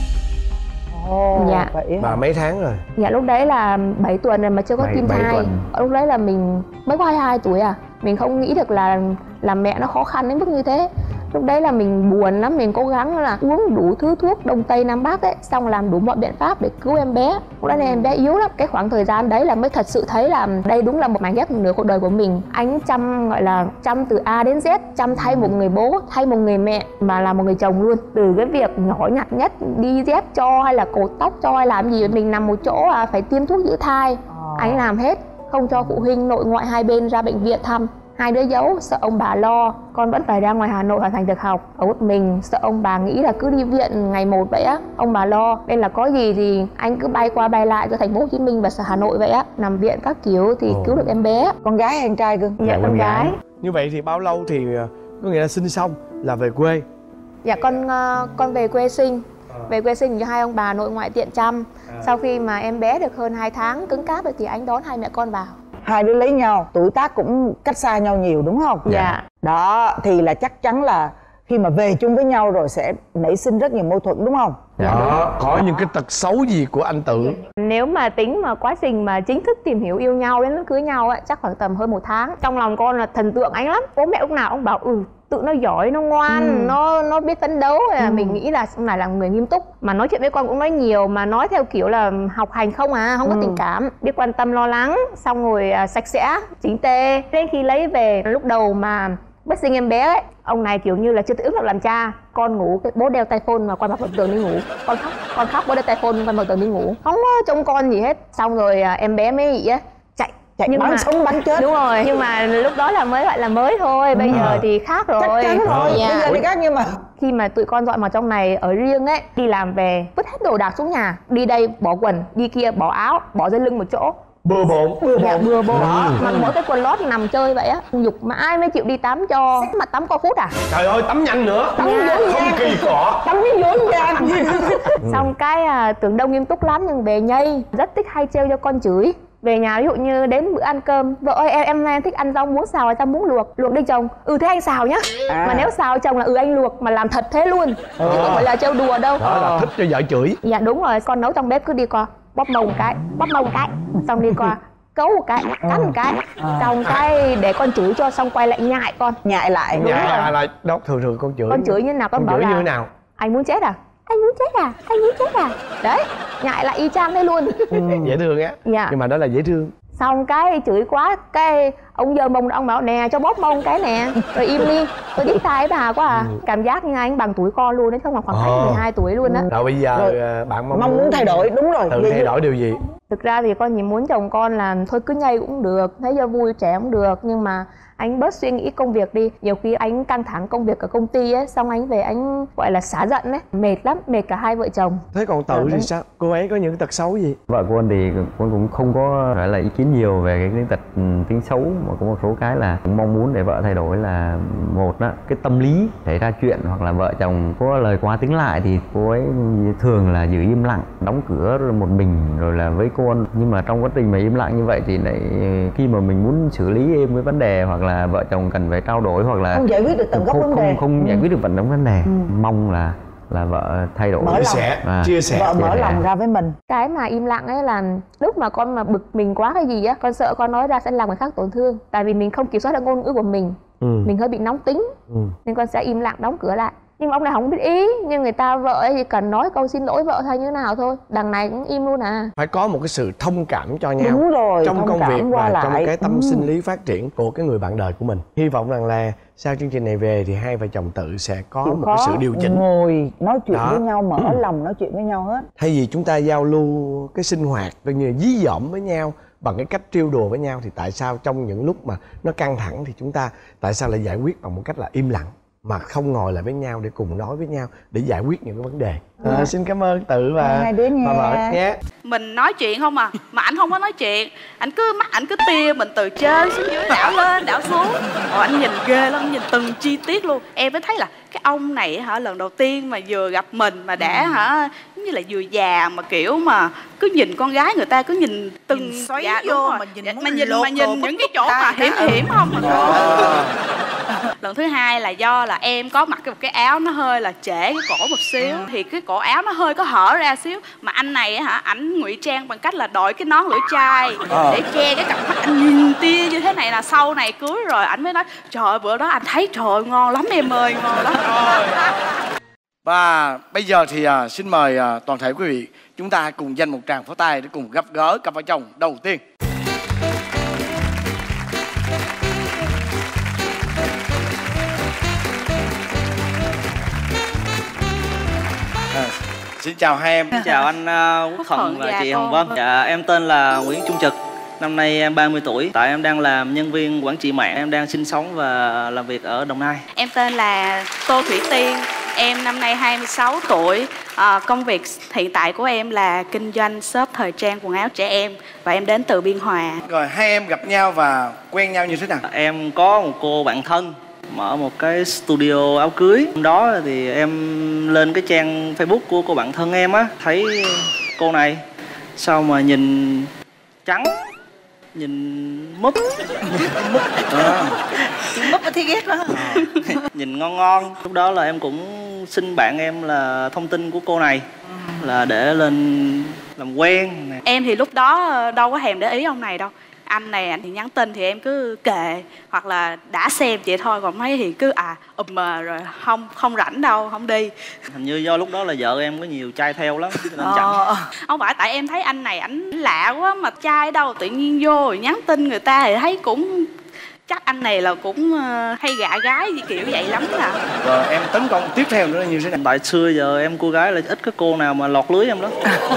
Ồ, Dạ. vậy Bà hả? mấy tháng rồi? Dạ lúc đấy là bảy tuần rồi mà chưa có Bảy- tim bảy thai. tuần. Lúc đấy là mình mới có hai mươi hai tuổi à. Mình không nghĩ được là làm mẹ nó khó khăn đến mức như thế. Lúc đấy là mình buồn lắm, mình cố gắng là uống đủ thứ thuốc Đông Tây Nam Bắc ấy, xong làm đủ mọi biện pháp để cứu em bé. Lúc đấy là em bé yếu lắm. Cái khoảng thời gian đấy là mới thật sự thấy là đây đúng là một mảnh ghép nửa cuộc đời của mình. Anh chăm gọi là chăm từ A đến Z, chăm thay một người bố, thay một người mẹ mà là một người chồng luôn. Từ cái việc nhỏ nhặt nhất đi dép cho hay là cột tóc cho hay làm gì mình nằm một chỗ à phải tiêm thuốc giữ thai. Anh làm hết, không cho phụ huynh nội ngoại hai bên ra bệnh viện thăm. Hai đứa giấu, sợ ông bà lo. Con vẫn phải ra ngoài Hà Nội hoàn thành việc học ở một mình, sợ ông bà nghĩ là cứ đi viện ngày một vậy á, ông bà lo. Nên là có gì thì anh cứ bay qua bay lại cho thành phố Hồ Chí Minh và Hà Nội vậy á, nằm viện các kiểu thì Ồ. cứu được em bé. Con gái hay con trai cưng? Dạ, Dạ, con con gái. gái. Như vậy thì bao lâu thì ờ, có nghĩa là sinh xong là về quê? Dạ con ờ, con về quê sinh. Về quê sinh cho hai ông bà nội ngoại tiện chăm. Sau khi mà em bé được hơn hai tháng cứng cáp rồi thì anh đón hai mẹ con vào. Hai đứa lấy nhau, tuổi tác cũng cách xa nhau nhiều đúng không? Dạ. Đó, thì là chắc chắn là khi mà về chung với nhau rồi sẽ nảy sinh rất nhiều mâu thuẫn đúng không? Đó, có những cái tật xấu gì của anh Tự? Nếu mà tính mà quá trình mà chính thức tìm hiểu yêu nhau đến lúc cưới nhau ấy, chắc khoảng tầm hơn một tháng. Trong lòng con là thần tượng anh lắm. Bố mẹ lúc nào ông bảo ừ tự nó giỏi, nó ngoan, Ừ. nó nó biết phấn đấu. Là Ừ. mình nghĩ là ông này là người nghiêm túc. Mà nói chuyện với con cũng nói nhiều, mà nói theo kiểu là học hành không à, không có Ừ. tình cảm. Biết quan tâm lo lắng, xong rồi à, sạch sẽ, chỉnh tề. Đến khi lấy về lúc đầu mà bất sinh em bé ấy, ông này kiểu như là chưa tự ứng được làm cha. Con ngủ, cái bố đeo tai phone mà quay mặt vào tường đi ngủ. Con khóc, con khóc bố đeo tai phone quay mặt tường đi ngủ. Không có trông con gì hết. Xong rồi à, em bé mới á chạy. Chạy Nhưng bắn mà- sống bắn chết. Đúng rồi, nhưng mà lúc đó là mới gọi là mới thôi. Bây giờ thì khác rồi. Chắc chắn rồi, Dạ. bây giờ thì khác nhưng mà Khi mà tụi con dọn vào trong này ở riêng ấy, đi làm về vứt hết đồ đạc xuống nhà, đi đây bỏ quần, đi kia bỏ áo, bỏ dây lưng một chỗ. Bừa bộn. bừa Dạ, bộn. bừa bộn, mặc mỗi cái quần lót nằm chơi vậy á. Dục mà ai mới chịu đi tắm cho. Mà tắm có phút à? Trời ơi, tắm nhanh nữa. Tắm Dạ. dối Không gian, kỳ cọ. tắm với dối gian. Xong cái à, tưởng đâu nghiêm túc lắm nhưng về nhây, rất thích hay trêu cho con chửi. Về nhà ví dụ như đến bữa ăn cơm, vợ ơi em em, em thích ăn rau muống xào hay tao muốn luộc, luộc đi chồng. Ừ thế anh xào nhá. À. Mà nếu xào chồng là ừ anh luộc, mà làm thật thế luôn. Chứ không phải là trêu đùa đâu. Đó là thích cho vợ chửi. Dạ đúng rồi, con nấu trong bếp cứ đi qua bóp mông một cái, bóp mông một cái, xong đi qua cấu một cái, cắn một cái, xong cái để con chửi cho, xong quay lại nhại con. Nhại lại. Đúng Dạ rồi. là, là đó thường thường con chửi. Con chửi như nào con, Con bảo chửi là như thế nào? anh muốn chết à? Anh muốn chết à? Anh muốn chết à? Đấy, nhại lại y chang thế luôn. Dễ thương á. Dạ. Nhưng mà đó là dễ thương. Xong cái chửi quá, cái ông giơ mông ông bảo nè cho bóp mông cái nè, rồi im đi. Tôi biết tai bà quá à. Cảm giác như anh bằng tuổi con luôn đấy, không, khoảng cách mười hai tuổi luôn á. Rồi bây giờ Rồi, bạn mong, mong muốn thay đổi, đúng rồi. tự thay đổi điều gì? Thực ra thì con chỉ muốn chồng con là thôi cứ nhây cũng được, thấy cho vui trẻ cũng được, nhưng mà anh bớt suy nghĩ công việc đi. Nhiều khi anh căng thẳng công việc ở công ty ấy, xong anh về anh gọi là xả giận ấy, mệt lắm, mệt cả hai vợ chồng. Thế còn Tự thì sao? Cô ấy có những tật xấu gì? Vợ của con thì con cũng không có gọi là ý kiến nhiều về cái, cái tật tính xấu, mà có một số cái là cũng mong muốn để vợ thay đổi là một đó, cái tâm lý xảy ra chuyện hoặc là vợ chồng có lời quá tiếng lại thì cô ấy thường là giữ im lặng, đóng cửa rồi một mình rồi là với con. Nhưng mà trong quá trình mà im lặng như vậy thì lại khi mà mình muốn xử lý êm với vấn đề hoặc là vợ chồng cần phải trao đổi hoặc là không giải quyết được tận gốc không, vấn đề, không, không ừ. giải quyết được tận gốc vấn đề. Ừ. Mong là là vợ thay đổi, chia sẻ, à, chia sẻ, vợ mở lòng ra với mình. Cái mà im lặng ấy là lúc mà con mà bực mình quá cái gì á, con sợ con nói ra sẽ làm người khác tổn thương, tại vì mình không kiểm soát được ngôn ngữ của mình. Ừ. Mình hơi bị nóng tính, ừ. nên con sẽ im lặng đóng cửa lại. Nhưng mà ông này không biết ý, nhưng người ta vợ ấy thì cần nói câu xin lỗi vợ hay như thế nào thôi, đằng này cũng im luôn à. Phải có một cái sự thông cảm cho nhau. Đúng rồi, trong công việc và lại. trong cái tâm ừ. sinh lý phát triển của cái người bạn đời của mình. Hy vọng rằng là sau chương trình này về thì hai vợ chồng Tự sẽ có Chịu một có, cái sự điều chỉnh, ngồi nói chuyện đó. với nhau, mở ừ. lòng nói chuyện với nhau hết. Thay vì chúng ta giao lưu cái sinh hoạt coi như dí dỏm với nhau bằng cái cách trêu đùa với nhau, thì tại sao trong những lúc mà nó căng thẳng thì chúng ta tại sao lại giải quyết bằng một cách là im lặng, mà không ngồi lại với nhau để cùng nói với nhau để giải quyết những cái vấn đề. À, à, xin cảm ơn Tự và hai đứa nghe. Bà Vợ nhé. Mình nói chuyện không à, mà anh không có nói chuyện, anh cứ mắt anh cứ tia mình từ trên xuống dưới, đảo lên đảo xuống. Rồi anh nhìn ghê lắm, nhìn từng chi tiết luôn. Em mới thấy là cái ông này hả, lần đầu tiên mà vừa gặp mình mà đã hả giống như là vừa già mà kiểu mà cứ nhìn con gái người ta cứ nhìn từng nhìn xoáy dạ, vô mà nhìn mà nhìn mà nhìn những cái chỗ mà hiểm hiểm không mà. Lần thứ hai là do là em có mặc một cái áo nó hơi là trễ cái cổ một xíu, thì cái cổ áo nó hơi có hở ra xíu, mà anh này hả ảnh ngụy trang bằng cách là đội cái nón lưỡi chai để che cái cặp mắt, anh nhìn tia như thế này là sau này cưới rồi ảnh mới nói trời ơi bữa đó anh thấy trời ngon lắm em ơi, ngon lắm. Và bây giờ thì uh, xin mời uh, toàn thể quý vị chúng ta cùng dành một tràng pháo tay để cùng gặp gỡ cặp vợ chồng đầu tiên. À, xin chào hai em. Xin chào anh uh, Quốc Thuận và chị Hồng Vân. Dạ, em tên là Nguyễn Trung Trực. Năm nay em ba mươi tuổi. Tại em đang làm nhân viên quản trị mạng. Em đang sinh sống và làm việc ở Đồng Nai. Em tên là Tô Thủy Tiên. Em năm nay hai mươi sáu tuổi. à, Công việc hiện tại của em là kinh doanh shop thời trang quần áo trẻ em. Và em đến từ Biên Hòa. Rồi hai em gặp nhau và quen nhau như thế nào? Em có một cô bạn thân mở một cái studio áo cưới. Hôm đó thì em lên cái trang Facebook của cô bạn thân em á, thấy cô này sao mà nhìn trắng, nhìn múp múp à. Múp thấy ghét đó. À. Nhìn ngon ngon. Lúc đó là em cũng xin bạn em là thông tin của cô này là để lên làm quen. Em thì lúc đó đâu có thèm để ý ông này đâu. Anh này anh thì nhắn tin thì em cứ kệ hoặc là đã xem vậy thôi, còn mấy thì cứ à ụm mờ rồi không không rảnh đâu không đi. Hình như do lúc đó là vợ em có nhiều trai theo lắm nên ờ. chặn. Không phải tại em thấy anh này ảnh lạ quá mà trai đâu tự nhiên vô rồi nhắn tin người ta thì thấy cũng chắc anh này là cũng uh, hay gạ gái gì kiểu vậy lắm à. Rồi em tấn công tiếp theo nữa là như thế nào? Tại xưa giờ em cô gái là ít cái cô nào mà lọt lưới em đó.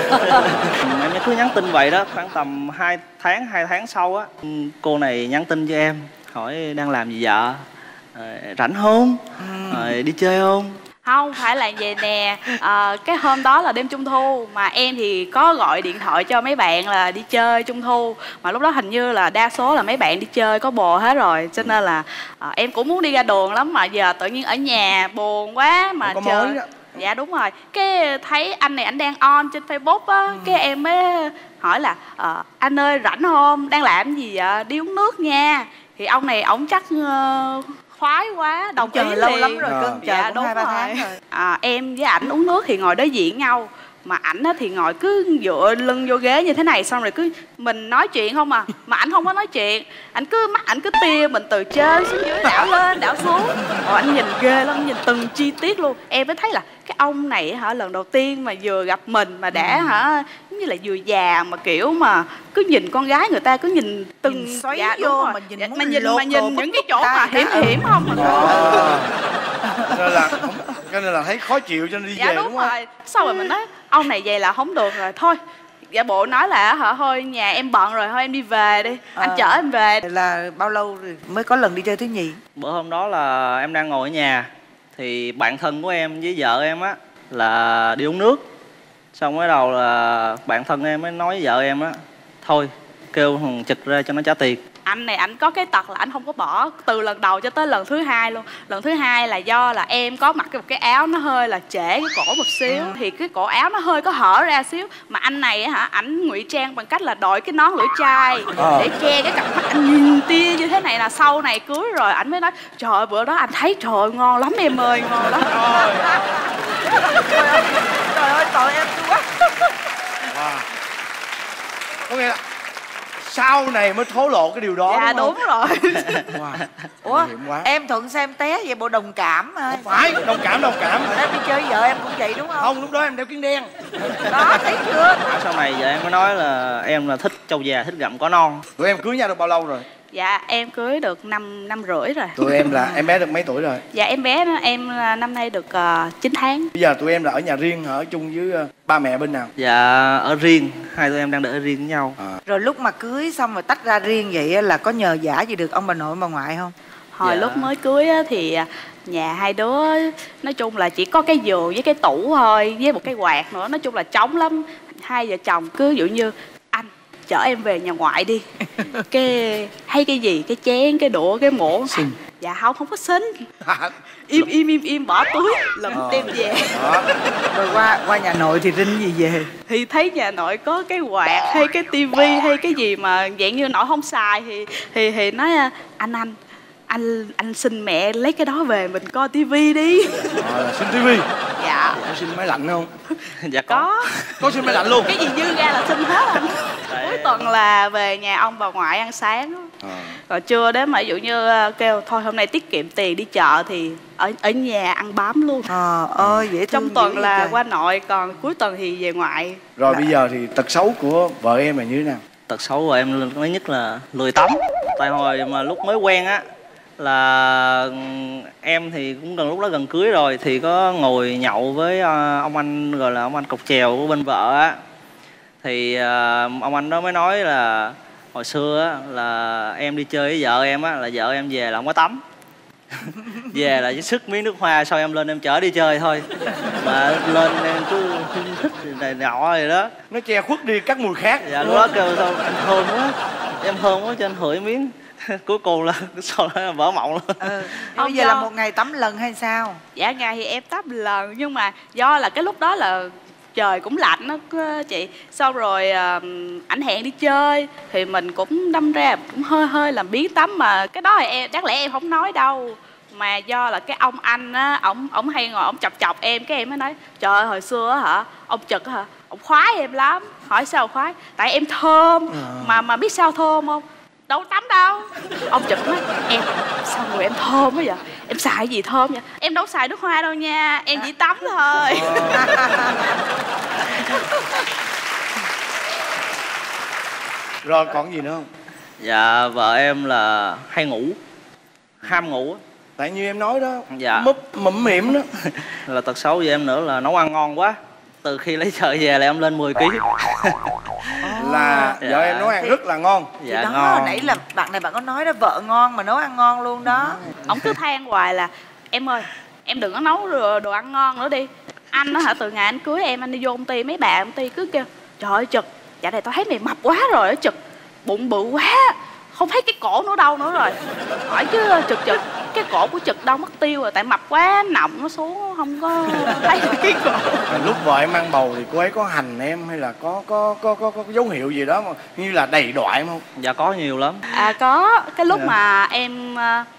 Em cứ nhắn tin vậy đó, khoảng tầm hai tháng hai tháng sau á, cô này nhắn tin cho em hỏi đang làm gì vợ, rảnh không, rồi đi chơi không. Không phải là vậy nè, à, cái hôm đó là đêm Trung Thu mà em thì có gọi điện thoại cho mấy bạn là đi chơi Trung Thu, mà lúc đó hình như là đa số là mấy bạn đi chơi có bồ hết rồi, cho nên là à, em cũng muốn đi ra đường lắm mà giờ tự nhiên ở nhà buồn quá mà chơi. Dạ đúng rồi, cái thấy anh này anh đang on trên Facebook á, ừ. cái em mới hỏi là à, anh ơi rảnh không, đang làm gì vậy, đi uống nước nha. Thì ông này ổng chắc uh, khoái quá đồng ý chờ lâu liền. lắm rồi cưng, chờ dạ, cũng hai ba tháng rồi. À, em với ảnh uống nước thì ngồi đối diện nhau, mà ảnh á thì ngồi cứ dựa lưng vô ghế như thế này, xong rồi cứ mình nói chuyện không à, mà ảnh không có nói chuyện, ảnh cứ mắt ảnh cứ tia mình từ trên xuống dưới, đảo lên đảo xuống. Rồi ảnh nhìn ghê lắm, nhìn từng chi tiết luôn. Em mới thấy là cái ông này hả, lần đầu tiên mà vừa gặp mình mà đã hả giống như là vừa già mà kiểu mà cứ nhìn con gái người ta cứ nhìn từng nhìn xoáy dạ, vô mà mình nhìn, mà nhìn mà nhìn những cái chỗ ta, mà hiểm hiểm không mà nên là không, cho nên là thấy khó chịu cho nên đi dạ, về đúng, đúng không? rồi. Sau rồi mình nói ông này về là không được rồi, thôi giả bộ nói là hả thôi nhà em bận rồi, thôi em đi về đi, anh À. chở em về. Là bao lâu rồi mới có lần đi chơi thứ nhì? Bữa hôm đó là em đang ngồi ở nhà thì bạn thân của em với vợ em á là đi uống nước, xong cái đầu là bạn thân em mới nói với vợ em á thôi kêu thằng Trực ra cho nó trả tiền. Anh này ảnh có cái tật là anh không có bỏ từ lần đầu cho tới lần thứ hai luôn. Lần thứ hai là do là em có mặc một cái áo nó hơi là trễ cái cổ một xíu, ừ. thì cái cổ áo nó hơi có hở ra xíu, mà anh này á hả, ảnh ngụy trang bằng cách là đội cái nón lưỡi chai à. để che cái cặp mắt anh nhìn tia như thế này. Là sau này cưới rồi ảnh mới nói trời ơi bữa đó anh thấy trời ơi, ngon lắm em ơi, ngon lắm. Trời ơi, trời ơi tội em quá. Wow. Có nghĩa là sau này mới thổ lộ cái điều đó. Dạ đúng, đúng rồi. Wow. Ủa quá. em thuận xem té vậy bộ đồng cảm hả? Phải đồng cảm, đồng cảm. Em đi chơi với vợ em cũng vậy đúng không? Không, lúc đó em đeo kiếng đen. Đó thấy chưa? Sau này vợ em mới nói là em là thích trâu già thích gặm có non. Tụi em cưới nhau được bao lâu rồi? Dạ em cưới được năm năm rưỡi rồi. Tụi em là em bé được mấy tuổi rồi? Dạ em bé em năm nay được uh, chín tháng. Bây giờ tụi em là ở nhà riêng, ở chung với uh, ba mẹ bên nào? Dạ ở riêng, hai tụi em đang ở riêng với nhau. À. Rồi lúc mà cưới xong rồi tách ra riêng vậy là có nhờ vả gì được ông bà nội bà ngoại không? Hồi Dạ. lúc mới cưới á, thì nhà hai đứa nói chung là chỉ có cái giường với cái tủ thôi, với một cái quạt nữa, nói chung là trống lắm. Hai vợ chồng cứ dụ như anh chở em về nhà ngoại đi, cái hay cái gì cái chén cái đũa cái muỗng Xin. dạ không không có xin, im im im im bỏ túi lụm Ờ. đem về. Rồi qua qua nhà nội thì rinh gì về? Thì thấy nhà nội có cái quạt hay cái tivi hay cái gì mà dạng như nội không xài thì thì thì nói anh anh anh anh xin mẹ lấy cái đó về mình coi tivi đi. À, xin tivi. Dạ. Em xin máy lạnh không? Dạ có. Có. Có xin máy lạnh luôn. Cái gì dư ra là xin hết anh. Cuối tuần là về nhà ông bà ngoại ăn sáng. À. Rồi trưa đến mà ví dụ như kêu thôi hôm nay tiết kiệm tiền đi chợ thì ở ở nhà ăn bám luôn. Ờ ơi dễ thương. Trong tuần dữ là vậy. qua nội, còn cuối tuần thì về ngoại. Rồi bây giờ thì tật xấu của vợ em là như thế nào? Tật xấu của em thứ nhất là lười tắm. Tại hồi mà lúc mới quen á là em thì cũng gần lúc đó gần cưới rồi thì có ngồi nhậu với ông anh gọi là ông anh cọc chèo của bên vợ á, thì ông anh đó mới nói là hồi xưa á là em đi chơi với vợ em á là vợ em về là không có tắm. Về là chỉ sức miếng nước hoa sau em lên em chở đi chơi thôi, mà lên em cứ thích này nọ rồi đó, nó che khuất đi các mùi khác. dạ lúc đó kêu sao anh thơm quá, em thơm quá cho anh hửi miếng. Cuối cùng là sau đó là vỡ mộng luôn. Ừ. Bây giờ là một ngày tắm lần hay sao? Dạ ngày thì em tắm lần, nhưng mà do là cái lúc đó là trời cũng lạnh đó chị, sau rồi uh, ảnh hẹn đi chơi thì mình cũng đâm ra cũng hơi hơi làm biến tắm, mà cái đó thì em đáng lẽ em không nói đâu, mà do là cái ông anh á, ổng ổng hay ngồi ổng chọc chọc em, cái em mới nói trời ơi hồi xưa á hả ông Trực hả ông khoái em lắm. Hỏi sao khoái? Tại em thơm. À. mà mà biết sao thơm không? Đâu tắm đâu. Ông Trực nói em sao người em thơm quá vậy, em xài gì thơm vậy? Em đâu xài nước hoa đâu nha, em chỉ tắm thôi. Rồi còn gì nữa không? Dạ vợ em là hay ngủ, ham ngủ. Tại như em nói đó, dạ. múp mụm miệng đó. Là tật xấu của em nữa là nấu ăn ngon quá. Từ khi lấy vợ về là em lên mười ký. Là dạ. vợ em nấu ăn Thì, rất là ngon. Dạ đó, ngon. hồi nãy là bạn này bạn có nói đó, vợ ngon mà nấu ăn ngon luôn đó. Ông cứ than hoài là em ơi em đừng có nấu đồ, đồ ăn ngon nữa đi. Anh đó hả, từ ngày anh cưới em anh đi vô công ty, mấy bà công ty cứ kêu trời ơi Trực dạo này tao thấy mày mập quá rồi á Trực, bụng bự quá, không thấy cái cổ nữa đâu nữa rồi. Hỏi chứ Trực Trực cái cổ của Trực đâu mất tiêu rồi, tại mập quá nọng nó xuống không có thấy được cái cổ. Lúc vợ em mang bầu thì cô ấy có hành em hay là có có có có, có dấu hiệu gì đó mà như là đầy đọa em không? Dạ có nhiều lắm. À có, cái lúc Dạ. mà em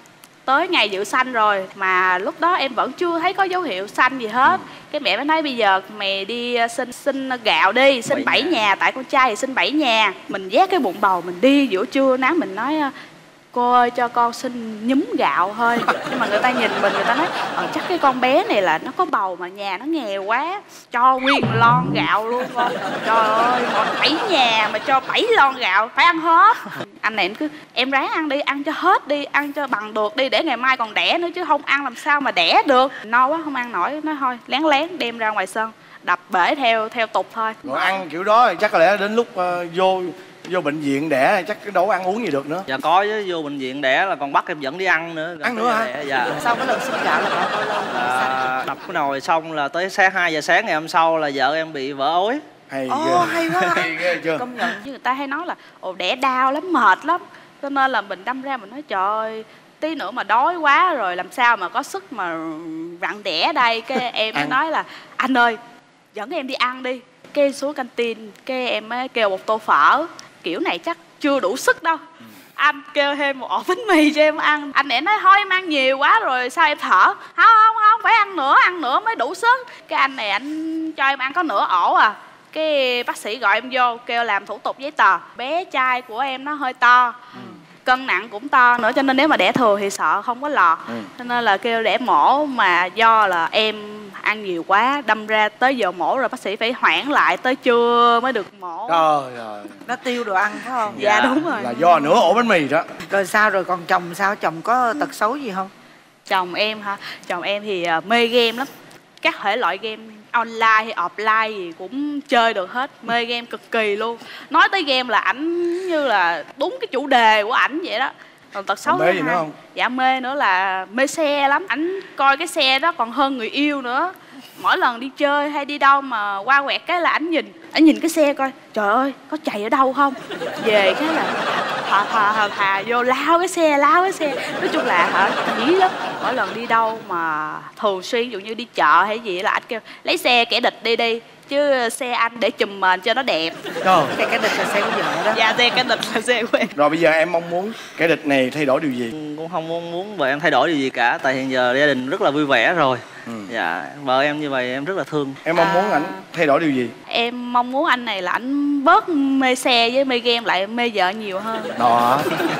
tới ngày dự sanh rồi mà lúc đó em vẫn chưa thấy có dấu hiệu sanh gì hết. ừ. Cái mẹ mới nói bây giờ mày đi xin xin gạo đi, xin bảy nhà, tại con trai thì xin bảy nhà. Mình vác cái bụng bầu mình đi giữa trưa nắng mình nói cô ơi cho con xin nhúm gạo thôi. Nhưng mà người ta nhìn mình, người ta nói ờ, chắc cái con bé này là nó có bầu mà nhà nó nghèo quá, cho nguyên lon gạo luôn con. Trời ơi, mỗi bảy nhà mà cho bảy lon gạo phải ăn hết. Anh này cứ em ráng ăn đi, ăn cho hết đi, ăn cho bằng được đi để ngày mai còn đẻ nữa, chứ không ăn làm sao mà đẻ được. No quá không ăn nổi, nói thôi lén lén đem ra ngoài sân đập bể theo theo tục thôi. Rồi ăn kiểu đó thì chắc có lẽ đến lúc uh, vô vô bệnh viện đẻ chắc đâu có ăn uống gì được nữa. Dạ có chứ, vô bệnh viện đẻ là còn bắt em dẫn đi ăn nữa. Ăn nữa hả? Dạ. Sau cái lần sinh gạo là bao lâu à, đập cái nồi xong là tới sáng hai giờ sáng ngày hôm sau là vợ em bị vỡ ối. Hay ghê. Ồ, hay quá. Hay ghê chưa? Công nhận như người ta hay nói là ồ đẻ đau lắm, mệt lắm, cho nên là mình đâm ra mình nói trời ơi tí nữa mà đói quá rồi làm sao mà có sức mà vặn đẻ đây. Cái em mới nói là anh ơi dẫn em đi ăn đi. Cái xuống canteen cái em mới kêu một tô phở, kiểu này chắc chưa đủ sức đâu. ừ. Anh kêu thêm một ổ bánh mì cho em ăn. Anh ấy nói thôi em ăn nhiều quá rồi sao em thở. Không không không phải ăn nữa, ăn nữa mới đủ sức. Cái anh này anh cho em ăn có nửa ổ à. Cái bác sĩ gọi em vô kêu làm thủ tục giấy tờ. Bé trai của em nó hơi to, ừ. cân nặng cũng to nữa, cho nên nếu mà đẻ thừa thì sợ không có lọt. ừ. Cho nên là kêu đẻ mổ, mà do là em ăn nhiều quá đâm ra tới giờ mổ rồi bác sĩ phải hoãn lại tới trưa mới được mổ. Trời ơi, nó tiêu đồ ăn phải không? Dạ, dạ đúng rồi. Là do nửa ổ bánh mì đó. Rồi sao rồi còn chồng sao? Chồng có tật xấu gì không? Chồng em hả? Chồng em thì mê game lắm, các thể loại game online hay offline gì cũng chơi được hết, mê game cực kỳ luôn. Nói tới game là ảnh như là đúng cái chủ đề của ảnh vậy đó. Còn tật xấu mê gì nữa không? Dạ mê nữa là mê xe lắm. Ảnh coi cái xe đó còn hơn người yêu nữa. Mỗi lần đi chơi hay đi đâu mà qua quẹt cái là ảnh nhìn, ảnh nhìn cái xe coi trời ơi có chạy ở đâu không, về cái là thà thà thà, thà vô lao cái xe lao cái xe. Nói chung là hả kỹ lắm. Mỗi lần đi đâu mà thường xuyên ví dụ như đi chợ hay gì là anh kêu lấy xe kẻ địch đi đi, chứ xe anh để chùm mền cho nó đẹp. Trời. Xe kẻ địch là xe của vợ đó. Dạ xe kẻ địch là xe của em. Rồi bây giờ em mong muốn kẻ địch này thay đổi điều gì? Cũng không mong muốn vợ em thay đổi điều gì cả, tại hiện giờ gia đình rất là vui vẻ rồi. ừ. Dạ vợ em như vậy em rất là thương. Em mong à... muốn ảnh thay đổi điều gì? Em mong muốn anh này là ảnh bớt mê xe với mê game lại mê vợ nhiều hơn. Đó.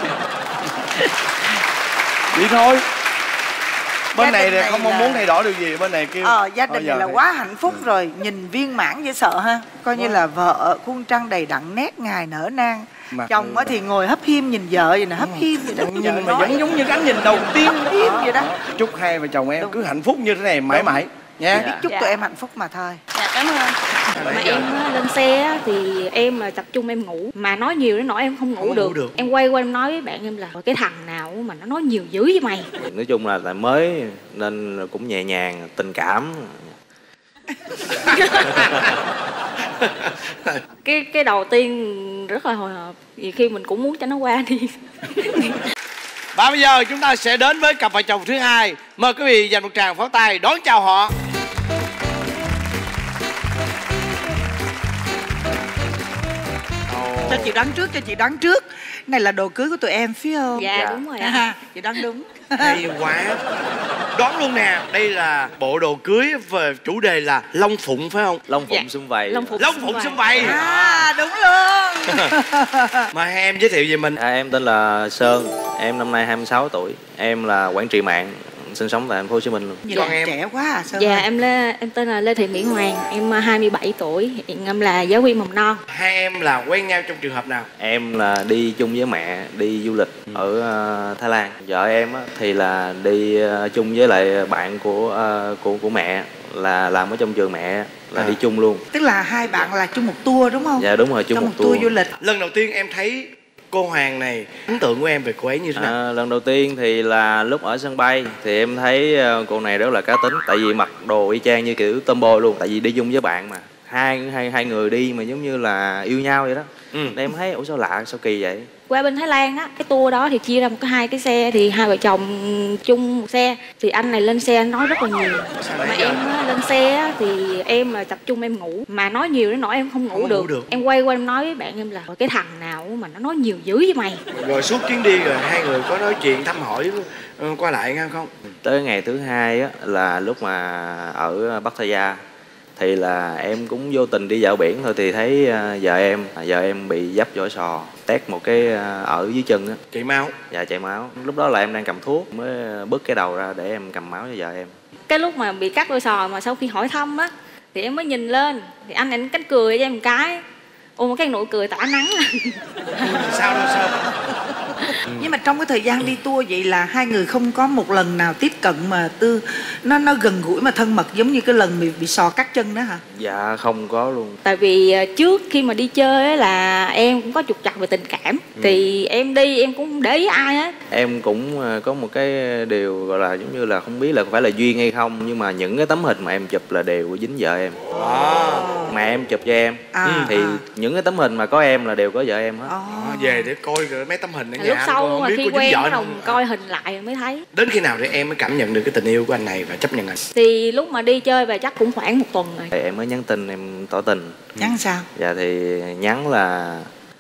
Vậy thôi. Bên này thì không mong là... muốn thay đổi điều gì, bên này kêu ờ gia đình này là thì... quá hạnh phúc ừ. rồi, nhìn viên mãn dễ sợ ha. Coi như là vợ khuôn trăng đầy đặn nét ngài nở nang. Mặt chồng thì... thì ngồi hấp hiêm nhìn vợ vậy nè, hấp hiêm vậy đó. Nhưng mà vẫn giống như cái ánh nhìn đầu tiên hiêm vậy đó. Chúc hai vợ chồng em Đúng. cứ hạnh phúc như thế này mãi Đúng. mãi nha. Biết chúc dạ. tụi em hạnh phúc mà thôi. Dạ cảm ơn. Mà em lên xe thì em là tập trung em ngủ, mà nói nhiều đến nỗi em không ngủ, không được. ngủ được Em quay qua em nói với bạn em là cái thằng nào mà nó nói nhiều dữ với mày. Nói chung là tại mới nên cũng nhẹ nhàng tình cảm. cái cái đầu tiên rất là hồi hộp, vì khi mình cũng muốn cho nó qua đi. Và bây giờ chúng ta sẽ đến với cặp vợ chồng thứ hai. Mời quý vị dành một tràng pháo tay đón chào họ. Cho chị đoán trước, cho chị đoán trước. Này là đồ cưới của tụi em phải không? Dạ, dạ. đúng rồi ạ. À, chị đoán đúng. Hay quá. Đoán luôn nè, đây là bộ đồ cưới về chủ đề là Long Phụng phải không? Long Phụng dạ. xum vầy. Long Phụng, Long Phụng xum vầy. À đúng luôn. Mà hai em giới thiệu về mình. À, em tên là Sơn, em năm nay hai mươi sáu tuổi, em là quản trị mạng, sinh sống tại thành phố Hồ Chí Minh luôn. Dạ. Còn em trẻ quá à Sơn. Dạ em Lê, em tên là Lê Thị Mỹ Hoàng, em hai mươi bảy tuổi, hiện em là giáo viên mầm non. Hai em là quen nhau trong trường hợp nào? Em là đi chung với mẹ đi du lịch ừ. ở uh, Thái Lan. Vợ em á, thì là đi uh, chung với lại bạn của uh, của của mẹ, là làm ở trong trường mẹ, là à. đi chung luôn. Tức là hai bạn là chung một tour đúng không? Dạ đúng rồi, chung trong một, một tour. tour du lịch. Lần đầu tiên em thấy cô Hoàng này, ấn tượng của em về cô ấy như thế nào? À, lần đầu tiên thì là lúc ở sân bay thì em thấy cô này rất là cá tính, tại vì mặc đồ y chang như kiểu tomboy luôn, tại vì đi chung với bạn mà hai hai hai người đi mà giống như là yêu nhau vậy đó. Ừ. Em thấy ủa sao lạ, sao kỳ vậy? Qua bên Thái Lan á, cái tour đó thì chia ra một cái hai cái xe, thì hai vợ chồng chung một xe, thì anh này lên xe nói rất là nhiều. Mà em á, lên xe á, thì em là tập trung em ngủ, mà nói nhiều đến nỗi em không ngủ, Không được. ngủ được. Em quay qua em nói với bạn em là cái thằng nào mà nó nói nhiều dữ với mày. Rồi suốt chuyến đi rồi hai người có nói chuyện thăm hỏi uh, qua lại nghe không? Tới ngày thứ hai á là lúc mà ở Pattaya thì là em cũng vô tình đi dạo biển thôi, thì thấy uh, vợ em vợ em bị dấp vỏ sò, tét một cái uh, ở dưới chân á, chảy máu. Dạ chảy máu. Lúc đó là em đang cầm thuốc mới bứt cái đầu ra để em cầm máu cho vợ em. Cái lúc mà bị cắt đôi sò mà sau khi hỏi thăm á, thì em mới nhìn lên, thì anh anh cánh cười cho em một cái, ôm một cái nụ cười tỏa nắng. Sao đâu sao? Nhưng mà trong cái thời gian đi tour vậy là hai người không có một lần nào tiếp cận mà tư nó nó gần gũi mà thân mật giống như cái lần bị bị sò cắt chân đó hả? Dạ không có luôn. Tại vì trước khi mà đi chơi á là em cũng có trục trặc về tình cảm, ừ. Thì em đi em cũng không để ý ai hết. Em cũng có một cái điều gọi là giống như là không biết là phải là duyên hay không, nhưng mà những cái tấm hình mà em chụp là đều dính vợ em. À. Mẹ em chụp cho em, à, thì à. những cái tấm hình mà có em là đều có vợ em hết. À, về để coi rồi mấy tấm hình ở nhà. Lúc sau không mà biết khi quen bắt đầu coi hình lại mới thấy. Đến khi nào để em mới cảm nhận được cái tình yêu của anh này và chấp nhận anh? Thì lúc mà đi chơi về chắc cũng khoảng một tuần rồi. Em mới nhắn tin em tỏ tình. Nhắn sao? Dạ thì nhắn là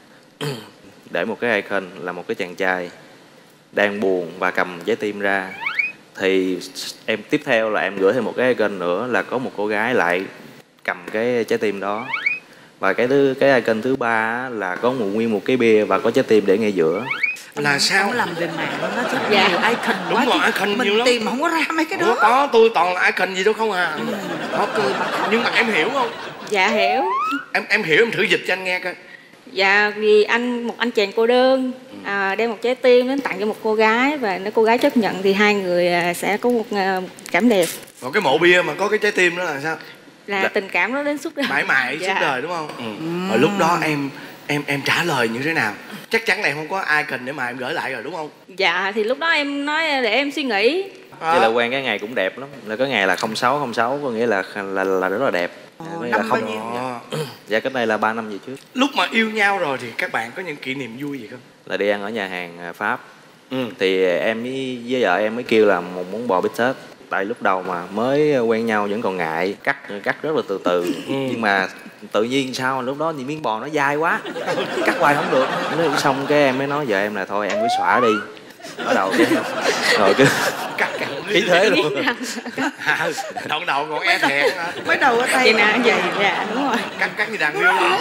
để một cái icon là một cái chàng trai đang buồn và cầm trái tim ra. Thì em tiếp theo là em gửi thêm một cái icon nữa là có một cô gái lại cầm cái trái tim đó. Và cái thứ cái icon thứ ba là có một nguyên một cái bia và có trái tim để ngay giữa. Là sao? Không làm trên mạng nó rất dạ. nhiều icon. Đúng quá rồi, chứ. icon mình nhiều lắm. tìm không có ra mấy cái đó. Ủa, có, tôi toàn là icon gì đâu không à. Ừ. Đó, cười mà. Nhưng mà em hiểu không? Dạ hiểu. Em em hiểu, em thử dịch cho anh nghe coi. Dạ vì anh một anh chàng cô đơn à, đem một trái tim đến tặng cho một cô gái, và nếu cô gái chấp nhận thì hai người sẽ có một cảm đẹp. Còn cái mộ bia mà có cái trái tim đó là sao? Là, là tình cảm nó đến suốt đời. Mãi mãi dạ. suốt đời đúng không? Ừ. Ừ. Ở lúc đó em em em trả lời như thế nào? Chắc chắn là em không có icon để mà em gửi lại rồi đúng không? Dạ thì lúc đó em nói để em suy nghĩ. À. Vậy là quen cái ngày cũng đẹp lắm. Là có ngày là không sáu không sáu có nghĩa là là là rất là đẹp. Ồ, năm là bao nhiêu? Dạ cách đây là ba năm về trước. Lúc mà yêu nhau rồi thì các bạn có những kỷ niệm vui gì không? Là đi ăn ở nhà hàng Pháp. Ừ. Thì em với, với vợ em mới kêu là một món bò bít tết. Tại lúc đầu mà mới quen nhau vẫn còn ngại, cắt cắt rất là từ từ. Ừ. Nhưng mà tự nhiên sao lúc đó thì miếng bò nó dai quá, cắt hoài không được. Xong cái em mới nói vợ em là thôi em cứ xõa đi. Bắt đầu cái rồi cứ cắt cắt khí thế luôn. À, đoạn đầu còn e thẹn hả? Mới đầu ở tay vậy nè, vậy dạ đúng rồi. Cắt cắt như đàn điêu luôn.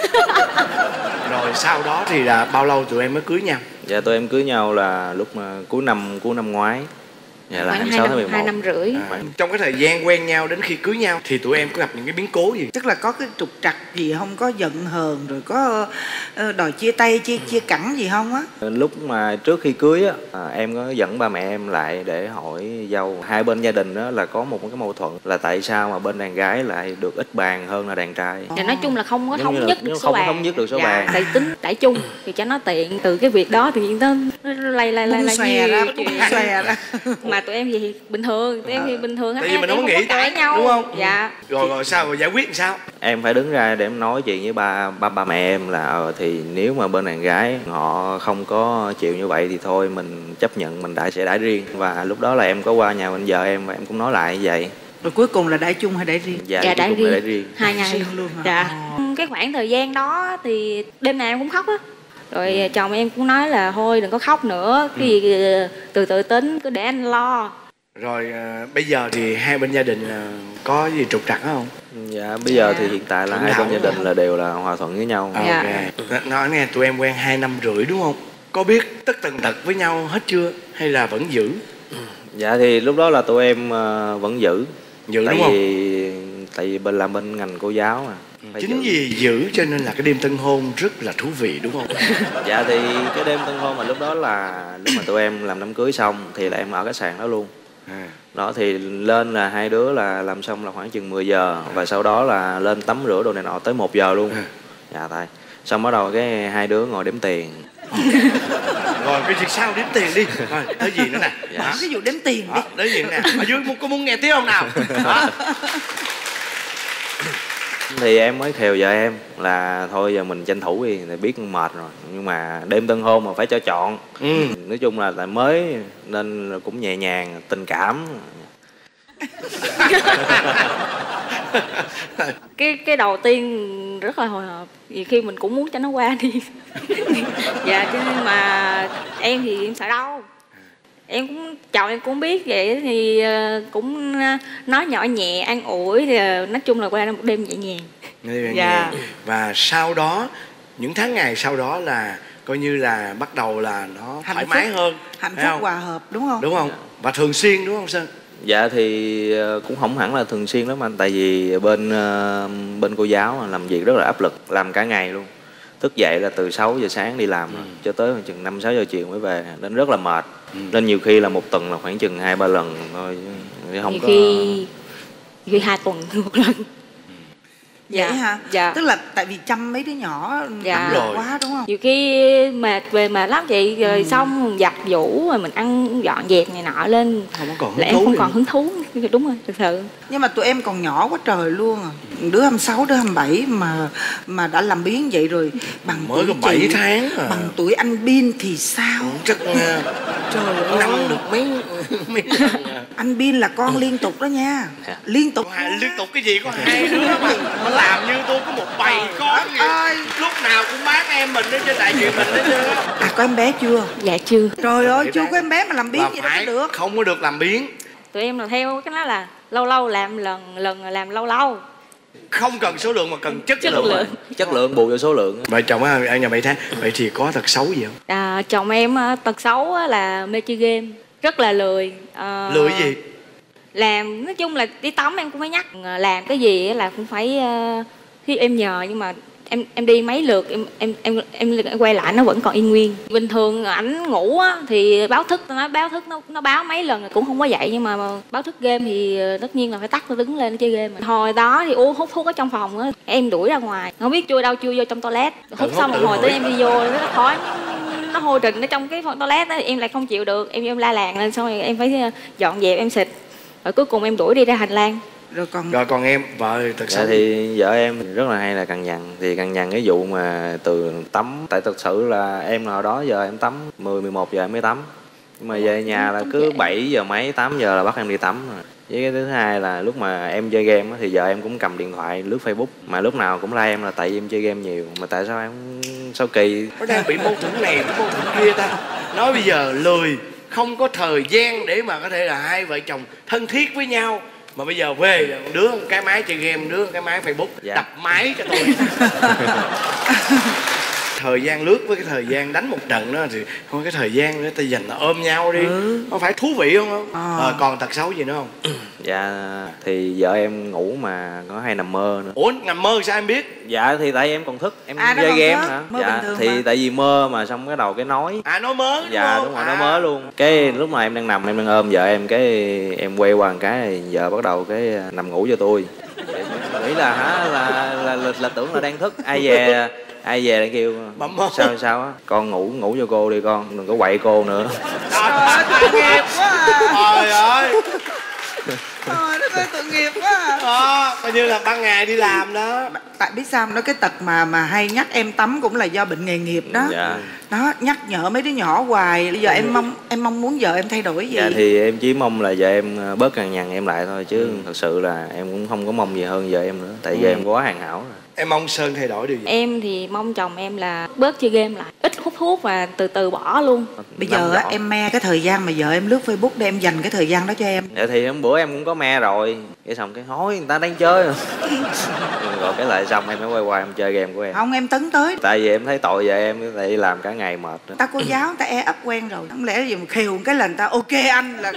Rồi sau đó thì là bao lâu tụi em mới cưới nhau? Dạ tụi em cưới nhau là lúc mà cuối năm cuối năm ngoái. Dạ là hai mươi sáu tháng mười một. hai năm rưỡi. À, trong cái thời gian quen nhau đến khi cưới nhau thì tụi em có gặp những cái biến cố gì? Tức là có cái trục trặc gì không, có giận hờn rồi có đòi chia tay chia chia cẳng gì không á? Lúc mà trước khi cưới á, à, em có dẫn ba mẹ em lại để hỏi dâu. Hai bên gia đình đó là có một cái mâu thuẫn là tại sao mà bên đàn gái lại được ít bàn hơn là đàn trai. Dạ nói chung là không có Giống thống là, nhất được số không bàn. Không thống nhất được số dạ, bàn. tại tính tại chung thì cho nó tiện. Từ cái việc đó thì nó lay lay lay lay xòe ra, xòe ra. Mà tụi em gì bình thường, tụi em thì bình thường hết. Tại vì mình không có nghĩ cãi nhau đúng không? Dạ. Rồi rồi sao rồi giải quyết làm sao? Em phải đứng ra để em nói chuyện với ba ba ba mẹ em là ờ, thì nếu mà bên đàn gái họ không có chịu như vậy thì thôi mình chấp nhận mình đãi sẽ đãi riêng. Và lúc đó là em có qua nhà bên vợ em và em cũng nói lại như vậy. Rồi cuối cùng là đãi chung hay đãi riêng? Dạ, dạ đãi riêng. đãi riêng. Hai ngày riêng luôn hả? Dạ. Cái khoảng thời gian đó thì đêm nào em cũng khóc á. Rồi ừ. chồng em cũng nói là thôi đừng có khóc nữa, cái gì từ từ tính, cứ để anh lo. Rồi à, bây giờ thì hai bên gia đình à, có gì trục trặc không? Dạ bây giờ thì hiện tại là hai bên gia đình là đều là hòa thuận với nhau. À, dạ. Ok. Nói nghe tụi em quen hai năm rưỡi đúng không? Có biết tất tần tật với nhau hết chưa? Hay là vẫn giữ? Dạ thì lúc đó là tụi em uh, vẫn giữ. Giữ tại đúng không? Vì tại vì bên làm bên ngành cô giáo mà. Phải Chính giữ. vì giữ cho nên là cái đêm tân hôn rất là thú vị đúng không? Dạ thì cái đêm tân hôn mà lúc đó là lúc mà tụi em làm đám cưới xong thì là em ở khách sạn đó luôn. À. Đó thì lên là hai đứa là làm xong là khoảng chừng mười giờ và sau đó là lên tắm rửa đồ này nọ tới một giờ luôn. À. Dạ tại xong bắt đầu cái hai đứa ngồi đếm tiền. Rồi cái việc sao đếm tiền đi. Rồi tới gì nữa nè. Dạ. Mở cái vụ đếm tiền đi. Tới gì nữa nè. Ở dưới có muốn nghe tiếp không nào? Đó. Thì em mới khều vợ em là thôi giờ mình tranh thủ đi, thì biết mệt rồi. Nhưng mà đêm tân hôn mà phải cho chọn. Ừ. Nói chung là tại mới nên cũng nhẹ nhàng, tình cảm. cái cái đầu tiên rất là hồi hộp, vì khi mình cũng muốn cho nó qua đi. Dạ, cho nên mà em thì em sợ đau. Em cũng chồng em cũng biết vậy thì cũng nói nhỏ nhẹ an ủi, thì nói chung là qua một đêm nhẹ nhàng. Đêm dạ. Và sau đó những tháng ngày sau đó là coi như là bắt đầu là nó hạnh thoải phúc, mái hơn, hạnh phúc hòa hợp, đúng không? Đúng không? Và thường xuyên đúng không Sơn? Dạ thì cũng không hẳn là thường xuyên lắm anh, tại vì bên bên cô giáo làm việc rất là áp lực, làm cả ngày luôn. Thức dậy là từ sáu giờ sáng đi làm ừ. cho tới khoảng chừng năm sáu giờ chiều mới về, nên rất là mệt. Ừ. Nên nhiều khi là một tuần là khoảng chừng hai ba lần thôi, chứ không nhiều có khi khi hai tuần một lần. Vậy dạ. hả? Dạ. Tức là tại vì chăm mấy đứa nhỏ dạ. rồi quá đúng không? Nhiều khi mệt về mà lắm vậy rồi ừ. xong giặt giũ rồi mình ăn dọn dẹp này nọ lên không còn là em không còn hứng thú. Đúng rồi, thực sự. Nhưng mà tụi em còn nhỏ quá trời luôn à. Đứa hai mươi sáu, đứa hai mươi bảy mà mà đã làm biến vậy rồi. Bằng mới có bảy tháng à. Bằng tuổi anh Bin thì sao? Chắc trời ơi. Nắm được mấy mấy anh Bin là con liên tục đó nha. Liên tục. Hai, liên tục cái gì có hai đứa mà nó làm như tôi có một bầy con vậy. Lúc nào cũng bán em mình đó chứ, tại vì mình đó chứ. À có em bé chưa? Dạ chưa. Trời ơi, chưa có em bé mà làm biến gì đâu có được. Không có được làm biến. Tụi em là theo cái đó là lâu lâu làm lần lần làm lâu lâu. Không cần số lượng mà cần chất, chất lượng. lượng. Chất lượng bù cho số lượng. Vợ chồng ở nhà bảy tháng. Vậy thì có tật xấu gì không? À, chồng em tật xấu là mê chơi game, rất là lười. À, lười gì? Làm nói chung là đi tắm em cũng phải nhắc, làm cái gì là cũng phải khi em nhờ, nhưng mà em em đi mấy lượt em em em em quay lại nó vẫn còn y nguyên. Bình thường ảnh ngủ á thì báo thức nó báo thức nó nó báo mấy lần cũng không có dậy, nhưng mà báo thức game thì tất nhiên là phải tắt, nó đứng lên nó chơi game. Hồi đó thì uống hút thuốc ở trong phòng á, em đuổi ra ngoài không biết chui đâu chui vô trong toilet, hút xong một hồi tới em đi vô nó khói nó hôi trình ở trong cái phòng toilet đó, em lại không chịu được, em em la làng lên, xong rồi em phải dọn dẹp em xịt, rồi cuối cùng em đuổi đi ra hành lang. Rồi còn rồi còn em vợ thật sự dạ, thì vợ em rất là hay là cằn nhằn, thì cằn nhằn cái vụ mà từ tắm, tại thật sự là em nào đó giờ em tắm mười mười một giờ em mới tắm, nhưng mà về nhà là cứ bảy giờ mấy tám giờ là bắt em đi tắm rồi. Với cái thứ hai là lúc mà em chơi game thì vợ em cũng cầm điện thoại lướt Facebook, mà lúc nào cũng like em là tại vì em chơi game nhiều, mà tại sao em sao kỳ nó đang bị mâu thuẫn này mâu thuẫn kia ta. Nói bây giờ lười không có thời gian để mà có thể là hai vợ chồng thân thiết với nhau, mà bây giờ về đứa cái máy chơi game, đứa cái máy Facebook, dạ. Đập máy cho tôi. Thời gian lướt với cái thời gian đánh một trận đó thì không có cái thời gian để ta dành là ôm nhau đi, ừ. Nó phải thú vị không không? À. À, còn tật xấu gì nữa không? Dạ thì vợ em ngủ mà có hay nằm mơ nữa. Ủa nằm mơ sao em biết? Dạ thì tại em còn thức, em à, chơi game hả? Mơ dạ thì mà. Tại vì mơ mà xong cái đầu cái nói. À nói mớ. Dạ đúng, đúng rồi, à. nói mớ luôn. Cái lúc mà em đang nằm em đang ôm vợ em, cái em quay qua một cái vợ bắt đầu cái nằm ngủ cho tôi. Nghĩ là hả là là, là là tưởng là đang thức, ai về ai về lại kêu sao sao á, con ngủ ngủ cho cô đi con, đừng có quậy cô nữa. Trời ơi tội nghiệp quá à. Trời ơi. Trời đất ơi tội nghiệp quá à. Ờ, coi như là ban ngày đi làm đó. Tại biết sao nó cái tật mà mà hay nhắc em tắm cũng là do bệnh nghề nghiệp đó. Dạ. Đó nhắc nhở mấy đứa nhỏ hoài. Bây giờ em mong em mong muốn vợ em thay đổi gì? Dạ thì em chỉ mong là vợ em bớt cằn nhằn em lại thôi, chứ ừ. thật sự là em cũng không có mong gì hơn vợ em nữa, tại vì ừ. em quá hoàn hảo rồi. Em mong Sơn thay đổi điều gì? Em thì mong chồng em là bớt chơi game lại, ít hút thuốc và từ từ bỏ luôn. Bây giờ á, em me cái thời gian mà vợ em lướt Facebook để em dành cái thời gian đó cho em. Dạ thì hôm bữa em cũng có me rồi, cái xong cái hối người ta đang chơi rồi. Rồi cái lại xong em mới quay qua em chơi game của em. Không em tấn tới. Tại vì em thấy tội vợ em, tại làm cả ngày mệt. Ta cô giáo người ta e ấp quen rồi, không lẽ gì mà khều cái là người ta ok anh là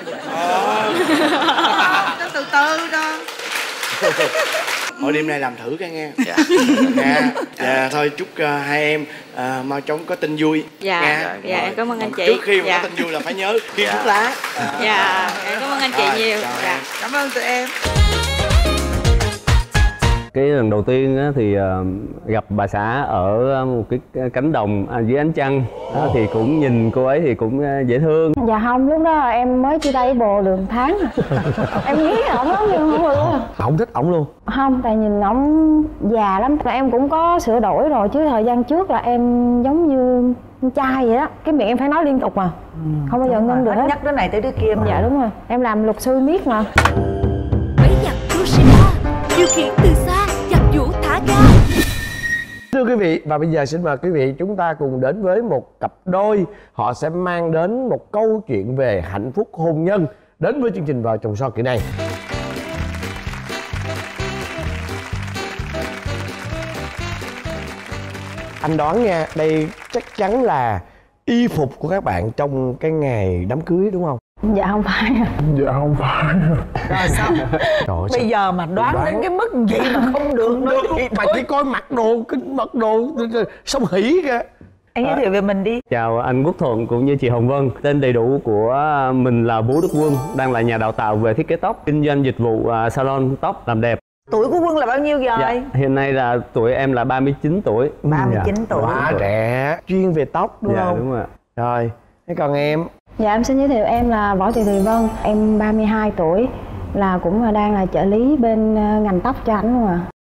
nó từ từ đó. Hồi đêm nay làm thử cái nghe. Dạ. Nha. Dạ thôi chúc uh, hai em uh, mau chóng có tin vui. Dạ. Nha. Dạ, dạ em cảm ơn anh chị. Trước khi mà dạ. có tin vui là phải nhớ khi dạ. thuốc lá. À. Dạ em cảm ơn anh chị à, nhiều. Dạ. Cảm ơn tụi em. Cái lần đầu tiên á, thì uh, gặp bà xã ở một cái cánh đồng à, dưới ánh trăng đó, thì cũng nhìn cô ấy thì cũng uh, dễ thương. Dạ không, lúc đó em mới chia tay với bồ được tháng em nghĩ ổng lắm nhưng không được. Không thích ổng luôn? Không, tại nhìn ổng già lắm. Và em cũng có sửa đổi rồi chứ thời gian trước là em giống như trai vậy đó, cái miệng em phải nói liên tục mà ừ, không bao giờ ngưng được hết. Nhắc đứa này tới đứa kia mà. Dạ đúng rồi, em làm luật sư miết mà. Bẫy giặc Yoshida điều khiển từ xa, giặc vũ thả ga. Thưa quý vị, và bây giờ xin mời quý vị chúng ta cùng đến với một cặp đôi. Họ sẽ mang đến một câu chuyện về hạnh phúc hôn nhân đến với chương trình Vợ Chồng Son kỳ này. Anh đoán nha, đây chắc chắn là y phục của các bạn trong cái ngày đám cưới đúng không? Dạ không phải. Dạ không phải. Rồi sao? Trời ơi, bây sao? giờ mà đoán, đoán đến cái mức gì mà không được nữa thì mà chỉ coi mặc đồ, cái mặc đồ xong hỉ kìa. Anh giới thiệu về mình đi. Chào anh Quốc Thuận cũng như chị Hồng Vân. Tên đầy đủ của mình là Vũ Đức Quân, đang là nhà đào tạo về thiết kế tóc, kinh doanh dịch vụ salon tóc làm đẹp. Tuổi của Quân là bao nhiêu rồi? Dạ, hiện nay là tuổi em là ba mươi chín tuổi. ba mươi chín dạ. tuổi. Quá trẻ, chuyên về tóc đúng dạ, không? Đúng rồi. Rồi, thế còn em? Dạ em xin giới thiệu, em là Võ Thị Thùy Vân, em ba mươi hai tuổi, là cũng là đang là trợ lý bên ngành tóc cho ảnh luôn à.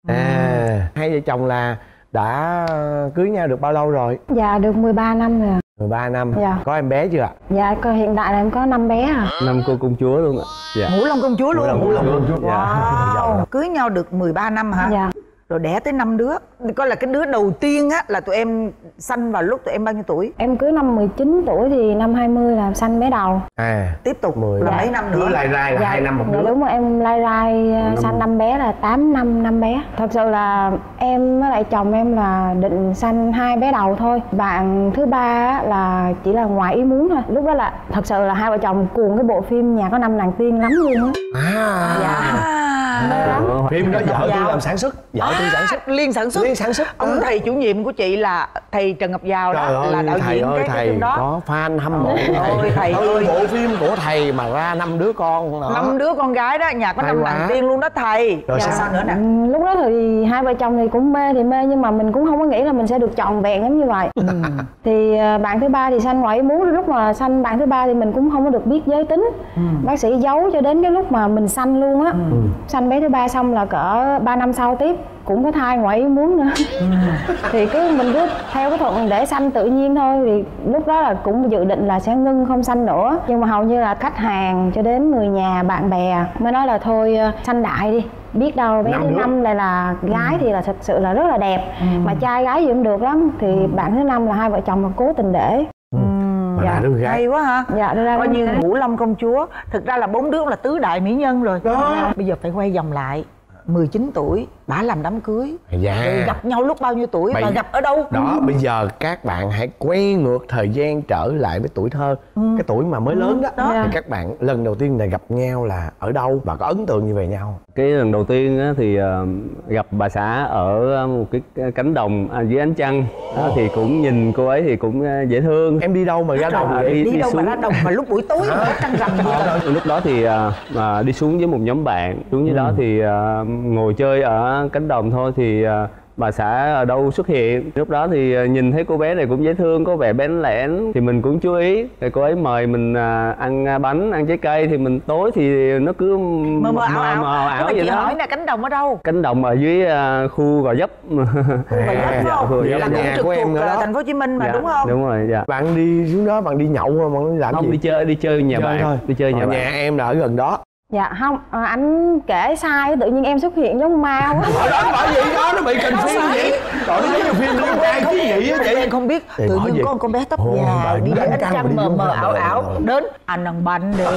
À, hai vợ chồng là đã cưới nhau được bao lâu rồi? Dạ được mười ba năm rồi. mười ba năm. Dạ. Có em bé chưa ạ? Dạ hiện tại là em có năm bé à. Năm cô công chúa luôn ạ. Dạ. Ngũ Long công chúa luôn. Ngũ Long công chúa. Wow. Dạ. Cưới nhau được mười ba năm hả? Dạ. Rồi đẻ tới năm đứa. Coi là cái đứa đầu tiên á là tụi em sanh vào lúc tụi em bao nhiêu tuổi? Em cưới năm mười chín tuổi thì năm hai mươi là sanh bé đầu. À, tiếp tục mười là dạ. mấy năm nữa? Cứ lai rai là dạ, hai năm một dạ, đứa. đúng rồi, em lai rai sanh năm bé là tám năm năm bé. Thật sự là em với lại chồng em là định sanh hai bé đầu thôi. Bạn thứ ba là chỉ là ngoài ý muốn thôi. Lúc đó là thật sự là hai vợ chồng cuồng cái bộ phim Nhà Có Năm Nàng Tiên lắm luôn á. À, dạ. À, phim đó vợ tôi làm sản xuất, vợ tôi sản xuất, liên sản xuất, liên sản xuất. Ông thầy chủ nhiệm của chị là thầy Trần Ngọc Giao đó. Trời là ơi, đạo thầy diễn ơi, cái, thầy cái phim đó. có fan hâm mộ thầy. Ôi, thầy ơi, bộ phim của thầy mà ra năm đứa con đó. Năm đứa con gái đó, Nhà Có Năm Nàng Tiên luôn đó thầy. Rồi dạ. sao? sao nữa nè? Lúc đó thì hai vợ chồng thì cũng mê thì mê nhưng mà mình cũng không có nghĩ là mình sẽ được trọn vẹn giống như vậy. Ừ. Thì bạn thứ ba thì sanh ngoài ý muốn, lúc mà sanh bạn thứ ba thì mình cũng không có được biết giới tính. Ừ. Bác sĩ giấu cho đến cái lúc mà mình sanh luôn á. Ừ. Sanh bé thứ ba xong là cỡ ba năm sau tiếp cũng có thai ngoài ý muốn nữa. Ừ. Thì cứ mình cứ theo cái thuận để sanh tự nhiên thôi. Thì lúc đó là cũng dự định là sẽ ngưng không sanh nữa, nhưng mà hầu như là khách hàng cho đến người nhà bạn bè mới nói là thôi sanh đại đi, biết đâu bé thứ năm lại là gái. Ừ. Thì là thật sự là rất là đẹp. Ừ. Mà trai gái gì cũng được lắm. Thì ừ. bạn thứ năm là hai vợ chồng mà cố tình để. Ừ. Dạ. Hay quá ha. Dạ, đưa ra coi như Ngũ Long công chúa. Thực ra là bốn đứa là tứ đại mỹ nhân rồi đó. Dạ. Bây giờ phải quay vòng lại. Mười chín tuổi bả làm đám cưới. Dạ. Rồi gặp nhau lúc bao nhiêu tuổi? Bây... Và gặp ở đâu? Đó, ừ. Bây giờ các bạn hãy quay ngược thời gian trở lại với tuổi thơ. Ừ. Cái tuổi mà mới lớn đó, đó. Thì các bạn lần đầu tiên là gặp nhau là ở đâu và có ấn tượng gì về nhau? Cái lần đầu tiên thì gặp bà xã ở một cái cánh đồng dưới ánh trăng đó, thì cũng nhìn cô ấy thì cũng dễ thương. Em đi đâu mà ra đồng? À, đi, đi, đi đâu xuống... mà ra đồng mà lúc buổi tối mà trăng rằm vậy? Lúc đó thì à, đi xuống với một nhóm bạn, xuống dưới ừ. đó thì à, ngồi chơi ở cánh đồng thôi thì à, bà xã ở đâu xuất hiện. Lúc đó thì nhìn thấy cô bé này cũng dễ thương, có vẻ bén lẻn thì mình cũng chú ý. Thì cô ấy mời mình ăn bánh, ăn trái cây thì mình tối thì nó cứ mờ mờ ảo ảo, mờ, ảo vậy chị đó. Hỏi là cánh đồng ở đâu? Cánh đồng ở dưới khu Gò Vấp. Khu Gò Vấp phải không? Vậy là nhà của em ở thành phố Hồ Chí Minh mà dạ, đúng không? Đúng rồi, dạ. Bạn đi xuống đó bạn đi nhậu mà bạn làm không, gì? Đi chơi, đi chơi nhà chơi bạn thôi. Đi chơi nhà ở bạn. Nhà em là ở gần đó. Dạ không, à, anh kể sai tự nhiên em xuất hiện giống ma quá. Ở đó bởi vì đó nó bị cần phim vậy. Trời ơi, giống như phim liên quan chứ gì á chị. Em không biết tự nhiên có con bé tóc dài đi đến ánh trăng mờ mờ ảo ảo đến anh ăn bánh đi.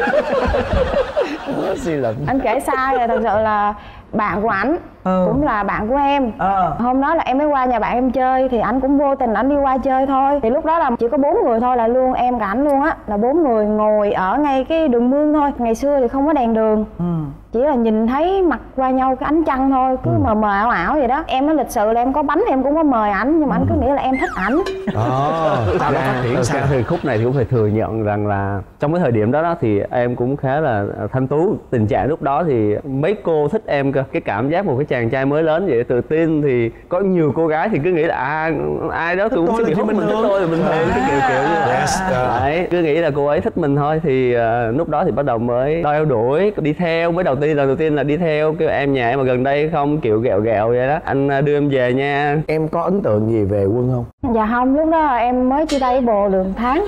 Anh kể sai là thật sự là bạn của ảnh ừ. cũng là bạn của em. ờ. Hôm đó là em mới qua nhà bạn em chơi thì ảnh cũng vô tình ảnh đi qua chơi thôi. Thì lúc đó là chỉ có bốn người thôi, là luôn em cả ảnh luôn á, là bốn người ngồi ở ngay cái đường mương thôi. Ngày xưa thì không có đèn đường. ừ. Chỉ là nhìn thấy mặt qua nhau cái ánh trăng thôi, cứ ừ. mờ mờ ảo ảo vậy đó. Em nói lịch sự là em có bánh thì em cũng có mời ảnh, nhưng mà ừ. ảnh cứ nghĩ là em thích ảnh. Tao đã phát triển sao? Thì khúc này thì cũng phải thừa nhận rằng là trong cái thời điểm đó đó thì em cũng khá là thanh tú. Tình trạng lúc đó thì mấy cô thích em cơ. Cái cảm giác một cái chàng chàng trai mới lớn vậy tự tin thì có nhiều cô gái thì cứ nghĩ là à, ai đó tôi cũng sẽ bị hút, mình thích tôi là bình thường, cái kiểu kiểu như vậy. Yes, uh. Đấy, cứ nghĩ là cô ấy thích mình thôi thì uh, lúc đó thì bắt đầu mới đeo đuổi đi theo. Mới đầu tiên lần đầu tiên là đi theo kêu em nhà em ở gần đây không, kiểu ghẹo ghẹo vậy đó, anh đưa em về nha. Em có ấn tượng gì về Quân không? Dạ không, lúc đó em mới chia tay với bồ được tháng.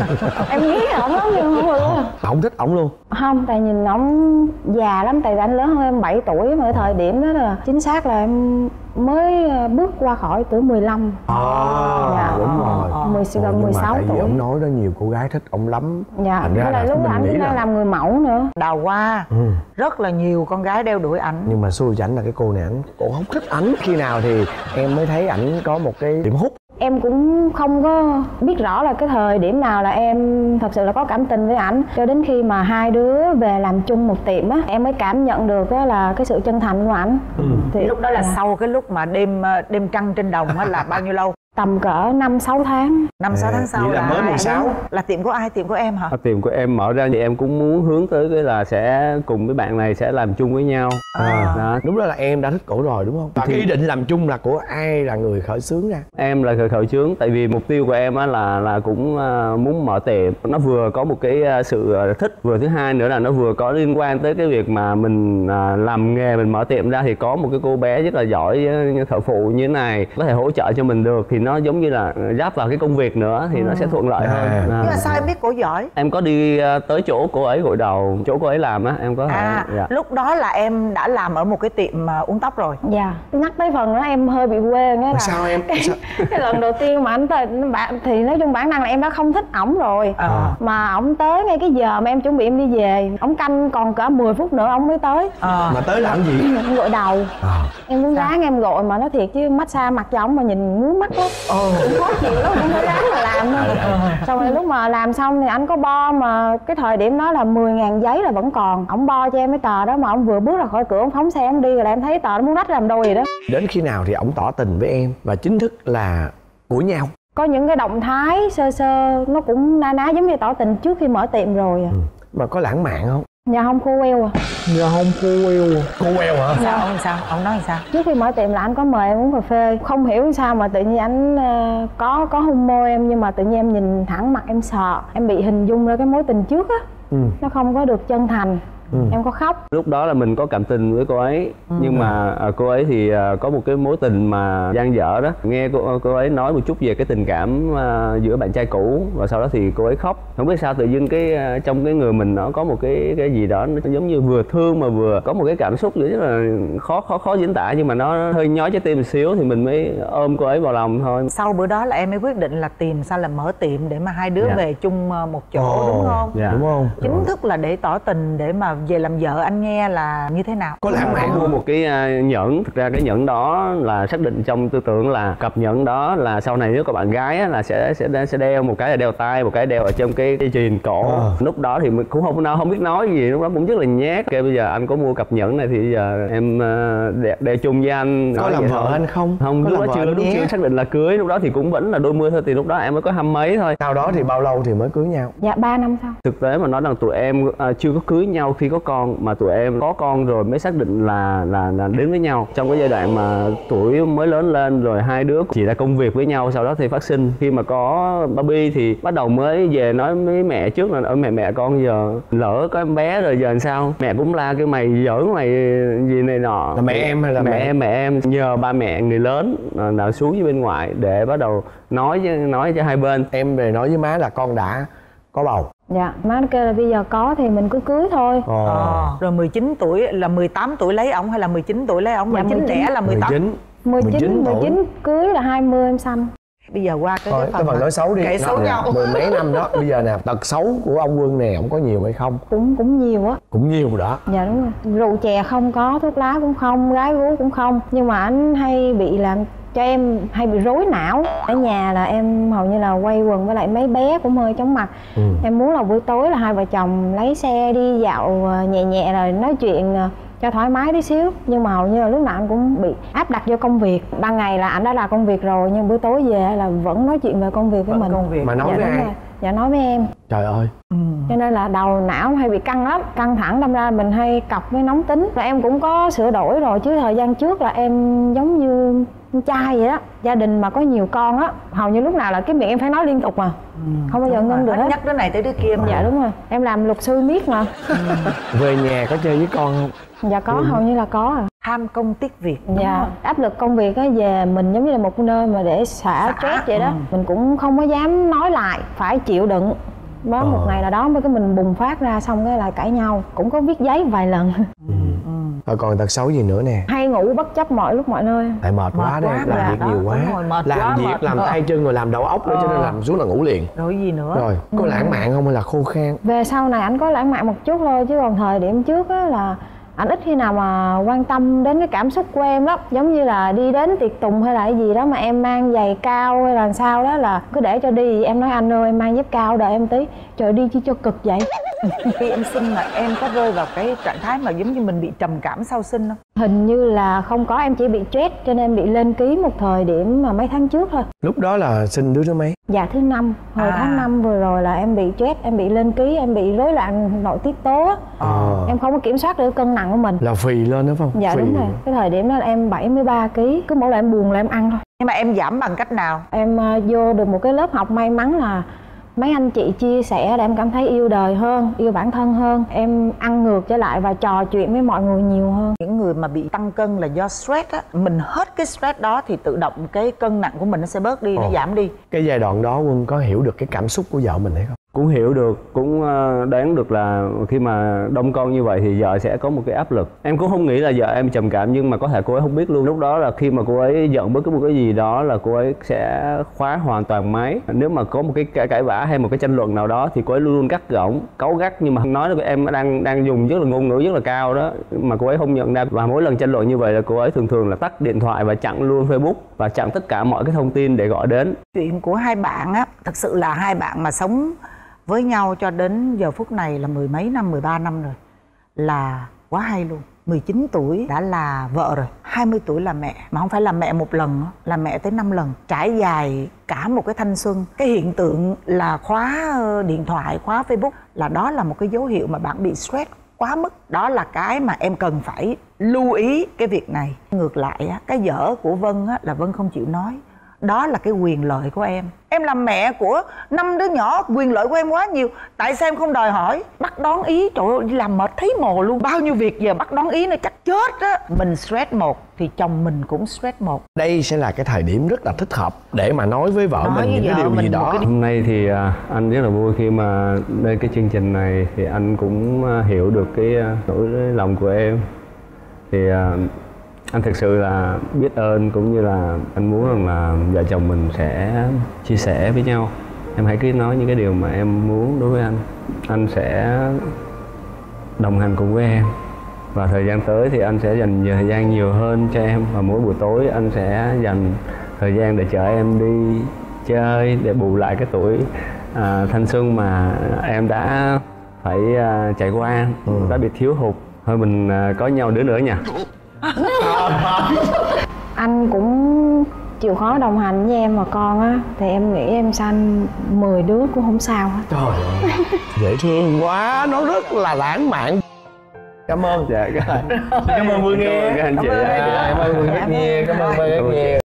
Em nghĩ là ổng lắm nhưng không được. Không thích ổng luôn? Không, tại nhìn ổng già lắm, tại vì anh lớn hơn em bảy tuổi, mà ở thời điểm đó là chính xác là em mới bước qua khỏi tuổi mười lăm. À, dạ, đúng rồi. mười, gần mười sáu tuổi. Ông nói đó nhiều cô gái thích ông lắm. Dạ, thành ra là, là lúc đó anh đang làm người mẫu nữa. Đào Hoa ừ. rất là nhiều con gái đeo đuổi ảnh. Nhưng mà xui cho ảnh là cái cô này ảnh cũng không thích ảnh. Khi nào thì em mới thấy ảnh có một cái điểm hút? Em cũng không có biết rõ là cái thời điểm nào là em thật sự là có cảm tình với ảnh, cho đến khi mà hai đứa về làm chung một tiệm á, em mới cảm nhận được á là cái sự chân thành của ảnh. Ừ. Thì lúc đó là sau cái lúc mà đêm đêm trăng trên đồng á là bao nhiêu lâu? Tầm cỡ năm sáu tháng. Năm sáu tháng sau là, là mới mười sáu. Là tiệm của ai? Tiệm của em hả? À, tiệm của em mở ra thì em cũng muốn hướng tới cái là sẽ cùng với bạn này sẽ làm chung với nhau. À. Đó. Đúng là em đã thích cổ rồi đúng không? Và thì... cái ý định làm chung là của ai là người khởi xướng ra? Em là người khởi xướng, tại vì mục tiêu của em á là là cũng muốn mở tiệm. Nó vừa có một cái sự thích, vừa thứ hai nữa là nó vừa có liên quan tới cái việc mà mình làm nghề, mình mở tiệm ra thì có một cái cô bé rất là giỏi như thợ phụ như thế này có thể hỗ trợ cho mình được, thì nó giống như là giáp vào cái công việc nữa thì ừ. nó sẽ thuận lợi hơn. À. Nhưng mà sao em biết cô giỏi? Em có đi tới chỗ cô ấy gội đầu, chỗ cô ấy làm á, em có. À, dạ. Lúc đó là em đã làm ở một cái tiệm uống tóc rồi. Dạ, nhắc tới phần đó em hơi bị quê nghe là. Sao em? Cái, cái lần đầu tiên mà anh tới bạn thì nói chung bản năng là em đã không thích ổng rồi. À. Mà ổng tới ngay cái giờ mà em chuẩn bị em đi về, ổng canh còn cả mười phút nữa ổng mới tới. À. Mà tới làm gì? Em gội đầu. À. Em muốn ráng em gội mà nói thiệt chứ massage mặt cho ổng mà nhìn muốn mắt lắm. Ờ. Cũng khó chịu lắm, cũng phải ráng mà làm thôi. À. Xong rồi lúc mà làm xong thì anh có bo, mà cái thời điểm đó là mười ngàn giấy là vẫn còn. Ổng bo cho em cái tờ đó mà ổng vừa bước ra khỏi cửa ổng phóng xe ổng đi rồi là em thấy tờ nó muốn rách làm đôi vậy đó. Đến khi nào thì ổng tỏ tình với em và chính thức là của nhau? Có những cái động thái sơ sơ nó cũng na ná giống như tỏ tình trước khi mở tiệm rồi à. Ừ. Mà có lãng mạn không? Dạ không, khô queo à. Dạ không, khô queo. Khô queo hả? Sao ông sao? Ông nói sao? Trước khi mở tiệm là anh có mời em uống cà phê. Không hiểu sao mà tự nhiên anh uh, có có hôn môi em, nhưng mà tự nhiên em nhìn thẳng mặt em sợ. Em bị hình dung ra cái mối tình trước á. Ừ. Nó không có được chân thành. Ừ. Em có khóc. Lúc đó là mình có cảm tình với cô ấy. Ừ. Nhưng mà à, cô ấy thì à, có một cái mối tình mà dang dở đó. Nghe cô, cô ấy nói một chút về cái tình cảm à, giữa bạn trai cũ. Và sau đó thì cô ấy khóc. Không biết sao tự dưng cái à, trong cái người mình nó có một cái cái gì đó nó giống như vừa thương mà vừa có một cái cảm xúc rất là khó khó khó diễn tả, nhưng mà nó hơi nhói trái tim một xíu thì mình mới ôm cô ấy vào lòng thôi. Sau bữa đó là em mới quyết định là tìm sao là mở tiệm để mà hai đứa dạ. về chung một chỗ. Ồ, đúng không? Dạ. Đúng không? Chính rồi. Thức là để tỏ tình, để mà về làm vợ anh nghe là như thế nào? Có lãng mạn mua một cái uh, nhẫn. Thực ra cái nhẫn đó là xác định trong tư tưởng là cặp nhẫn đó là sau này nếu có bạn gái á, là sẽ sẽ sẽ đeo, một cái là đeo tay, một cái đeo ở trong cái dây chuyền cổ. À. Lúc đó thì mình cũng không nào không biết nói gì, lúc đó cũng rất là nhát. Kêu bây giờ anh có mua cặp nhẫn này thì bây giờ em uh, đeo, đeo chung với anh. Có làm vợ anh không? Không, có lúc đó chưa, lúc chưa xác định là cưới, lúc đó thì cũng vẫn là đôi mươi thôi, thì lúc đó em mới có hăm mấy thôi. Sau đó thì bao lâu thì mới cưới nhau? Dạ ba năm sau. Thực tế mà nói rằng tụi em uh, chưa có cưới nhau khi có con, mà tụi em có con rồi mới xác định là là là đến với nhau. Trong cái giai đoạn mà tuổi mới lớn lên rồi hai đứa chỉ là công việc với nhau, sau đó thì phát sinh. Khi mà có baby thì bắt đầu mới về nói với mẹ trước là ở mẹ mẹ con giờ lỡ có em bé rồi giờ làm sao. Mẹ cũng la cái mày giỡn mày gì này nọ. Là mẹ em hay là mẹ, mẹ em mẹ em nhờ ba mẹ người lớn nào xuống với bên ngoài để bắt đầu nói nói cho hai bên. Em về nói với má là con đã có bầu. Dạ, má kêu là bây giờ có thì mình cứ cưới thôi. Ờ. À. Rồi mười chín tuổi là mười tám tuổi lấy ổng hay là mười chín tuổi lấy ổng? Dạ, mười chín đẻ là mười tám. mười chín, mười chín cưới là hai mươi em sanh. Bây giờ qua cái, thôi, cái phần, cái phần nói xấu đi. Kể xấu nhau. Mười mấy năm đó, bây giờ nè, tật xấu của ông Quân nè, ông có nhiều hay không? Cũng cũng nhiều á. Cũng nhiều đó. Dạ đúng rồi. Rượu chè không có, thuốc lá cũng không, gái gú cũng không. Nhưng mà anh hay bị làm cho em hay bị rối não. Ở nhà là em hầu như là quay quần với lại mấy bé cũng hơi chóng mặt. Ừ. Em muốn là buổi tối là hai vợ chồng lấy xe đi dạo nhẹ nhẹ rồi nói chuyện cho thoải mái tí xíu. Nhưng mà hầu như là lúc nào anh cũng bị áp đặt vô công việc. Ban ngày là anh đã làm công việc rồi, nhưng buổi tối về là vẫn nói chuyện về công việc với mình. Công việc. Mà nói dạ, với ai? dạ nói với em. Trời ơi. Ừ. Cho nên là đầu não hay bị căng lắm, căng thẳng, đâm ra mình hay cọc với nóng tính. Và em cũng có sửa đổi rồi, chứ thời gian trước là em giống như con trai vậy đó. Gia đình mà có nhiều con á, hầu như lúc nào là cái miệng em phải nói liên tục mà. Ừ. Không bao giờ ngưng được hết. Nhắc đứa này tới đứa kia mà. Dạ đúng rồi, em làm luật sư miết mà. Ừ. Về nhà có chơi với con không? Dạ có, ừ. hầu như là có à. Tham công tiếc việc. Dạ, không? Áp lực công việc á, về mình giống như là một nơi mà để xả stress vậy đó. Ừ. Mình cũng không có dám nói lại, phải chịu đựng. Đó, ờ. một ngày nào đó mới cái mình bùng phát ra, xong cái lại cãi nhau. Cũng có viết giấy vài lần. Ừ. Rồi còn tật xấu gì nữa nè? Hay ngủ bất chấp mọi lúc mọi nơi. Tại mệt, mệt quá đấy, làm việc nhiều quá. Rồi, mệt làm quá, việc mệt làm rồi. tay chân rồi làm đầu óc nữa, ờ. cho nên làm xuống là ngủ liền. Rồi gì nữa? Rồi có ừ. lãng mạn không hay là khô khan? Về sau này anh có lãng mạn một chút thôi, chứ còn thời điểm trước á là anh ít khi nào mà quan tâm đến cái cảm xúc của em lắm. Giống như là đi đến tiệc tùng hay là cái gì đó mà em mang giày cao hay là sao đó là cứ để cho đi. Em nói anh ơi em mang dép cao đợi em tí. Trời đi chi cho cực vậy. Khi em sinh mà em có rơi vào cái trạng thái mà giống như mình bị trầm cảm sau sinh không? Hình như là không có, em chỉ bị stress cho nên bị lên ký một thời điểm mà mấy tháng trước thôi. Lúc đó là sinh đứa thứ mấy? Dạ thứ năm. Hồi à. tháng năm vừa rồi là em bị stress, em bị lên ký, em bị rối loạn nội tiết tố á. À. Em không có kiểm soát được cân nặng của mình. Là phì lên đó phải không? Dạ phì. đúng rồi. Cái thời điểm đó là em bảy mươi ba ký. Cứ mỗi lần em buồn là em ăn thôi. Nhưng mà em giảm bằng cách nào? Em uh, vô được một cái lớp học, may mắn là mấy anh chị chia sẻ để em cảm thấy yêu đời hơn, yêu bản thân hơn. Em ăn ngược trở lại và trò chuyện với mọi người nhiều hơn. Những người mà bị tăng cân là do stress á, mình hết cái stress đó thì tự động cái cân nặng của mình nó sẽ bớt đi, Ồ. nó giảm đi. Cái giai đoạn đó Quân có hiểu được cái cảm xúc của vợ mình hay không? Cũng hiểu được, cũng đoán được là khi mà đông con như vậy thì vợ sẽ có một cái áp lực. Em cũng không nghĩ là vợ em trầm cảm, nhưng mà có thể cô ấy không biết luôn. Lúc đó là khi mà cô ấy giận bất cứ một cái gì đó là cô ấy sẽ khóa hoàn toàn máy. Nếu mà có một cái cãi vã hay một cái tranh luận nào đó thì cô ấy luôn luôn cắt gỏng, cáu gắt, nhưng mà nói là em đang đang dùng rất là ngôn ngữ rất là cao đó mà cô ấy không nhận ra. Và mỗi lần tranh luận như vậy là cô ấy thường thường là tắt điện thoại và chặn luôn Facebook và chặn tất cả mọi cái thông tin để gọi đến. Chuyện của hai bạn á, thật sự là hai bạn mà sống với nhau cho đến giờ phút này là mười mấy năm, mười ba năm rồi, là quá hay luôn. Mười chín tuổi đã là vợ rồi, hai mươi tuổi là mẹ. Mà không phải là mẹ một lần, là mẹ tới năm lần. Trải dài cả một cái thanh xuân. Cái hiện tượng là khóa điện thoại, khóa Facebook là đó là một cái dấu hiệu mà bạn bị stress quá mức. Đó là cái mà em cần phải lưu ý cái việc này. Ngược lại á, cái dở của Vân á, là Vân không chịu nói. Đó là cái quyền lợi của em. Em làm mẹ của năm đứa nhỏ, quyền lợi của em quá nhiều. Tại sao em không đòi hỏi? Bắt đón ý, trời ơi, đi làm mệt thấy mồ luôn. Bao nhiêu việc giờ bắt đón ý nó chắc chết á. Mình stress một thì chồng mình cũng stress một. Đây sẽ là cái thời điểm rất là thích hợp để mà nói với vợ nói mình những cái điều gì đó. Cái... Hôm nay thì anh rất là vui khi mà lên cái chương trình này thì anh cũng hiểu được cái nỗi lòng của em. Thì anh thực sự là biết ơn, cũng như là anh muốn rằng là vợ chồng mình sẽ chia sẻ với nhau. Em hãy cứ nói những cái điều mà em muốn đối với anh. Anh sẽ đồng hành cùng với em. Và thời gian tới thì anh sẽ dành nhiều thời gian nhiều hơn cho em. Và mỗi buổi tối anh sẽ dành thời gian để chở em đi chơi, để bù lại cái tuổi à, thanh xuân mà em đã phải à, trải qua, ừ. đã bị thiếu hụt. Thôi mình à, có nhau đứa nữa nha. Anh cũng chịu khó đồng hành với em và con á, thì em nghĩ em sanh mười đứa cũng không sao hết. Trời ơi, dễ thương quá, nó rất là lãng mạn. Cảm ơn. Dạ, cảm ơn Vương Nghe. Cảm ơn các anh chị. Cảm ơn Vương rất nhiều. Cảm ơn Vương rất nhiều.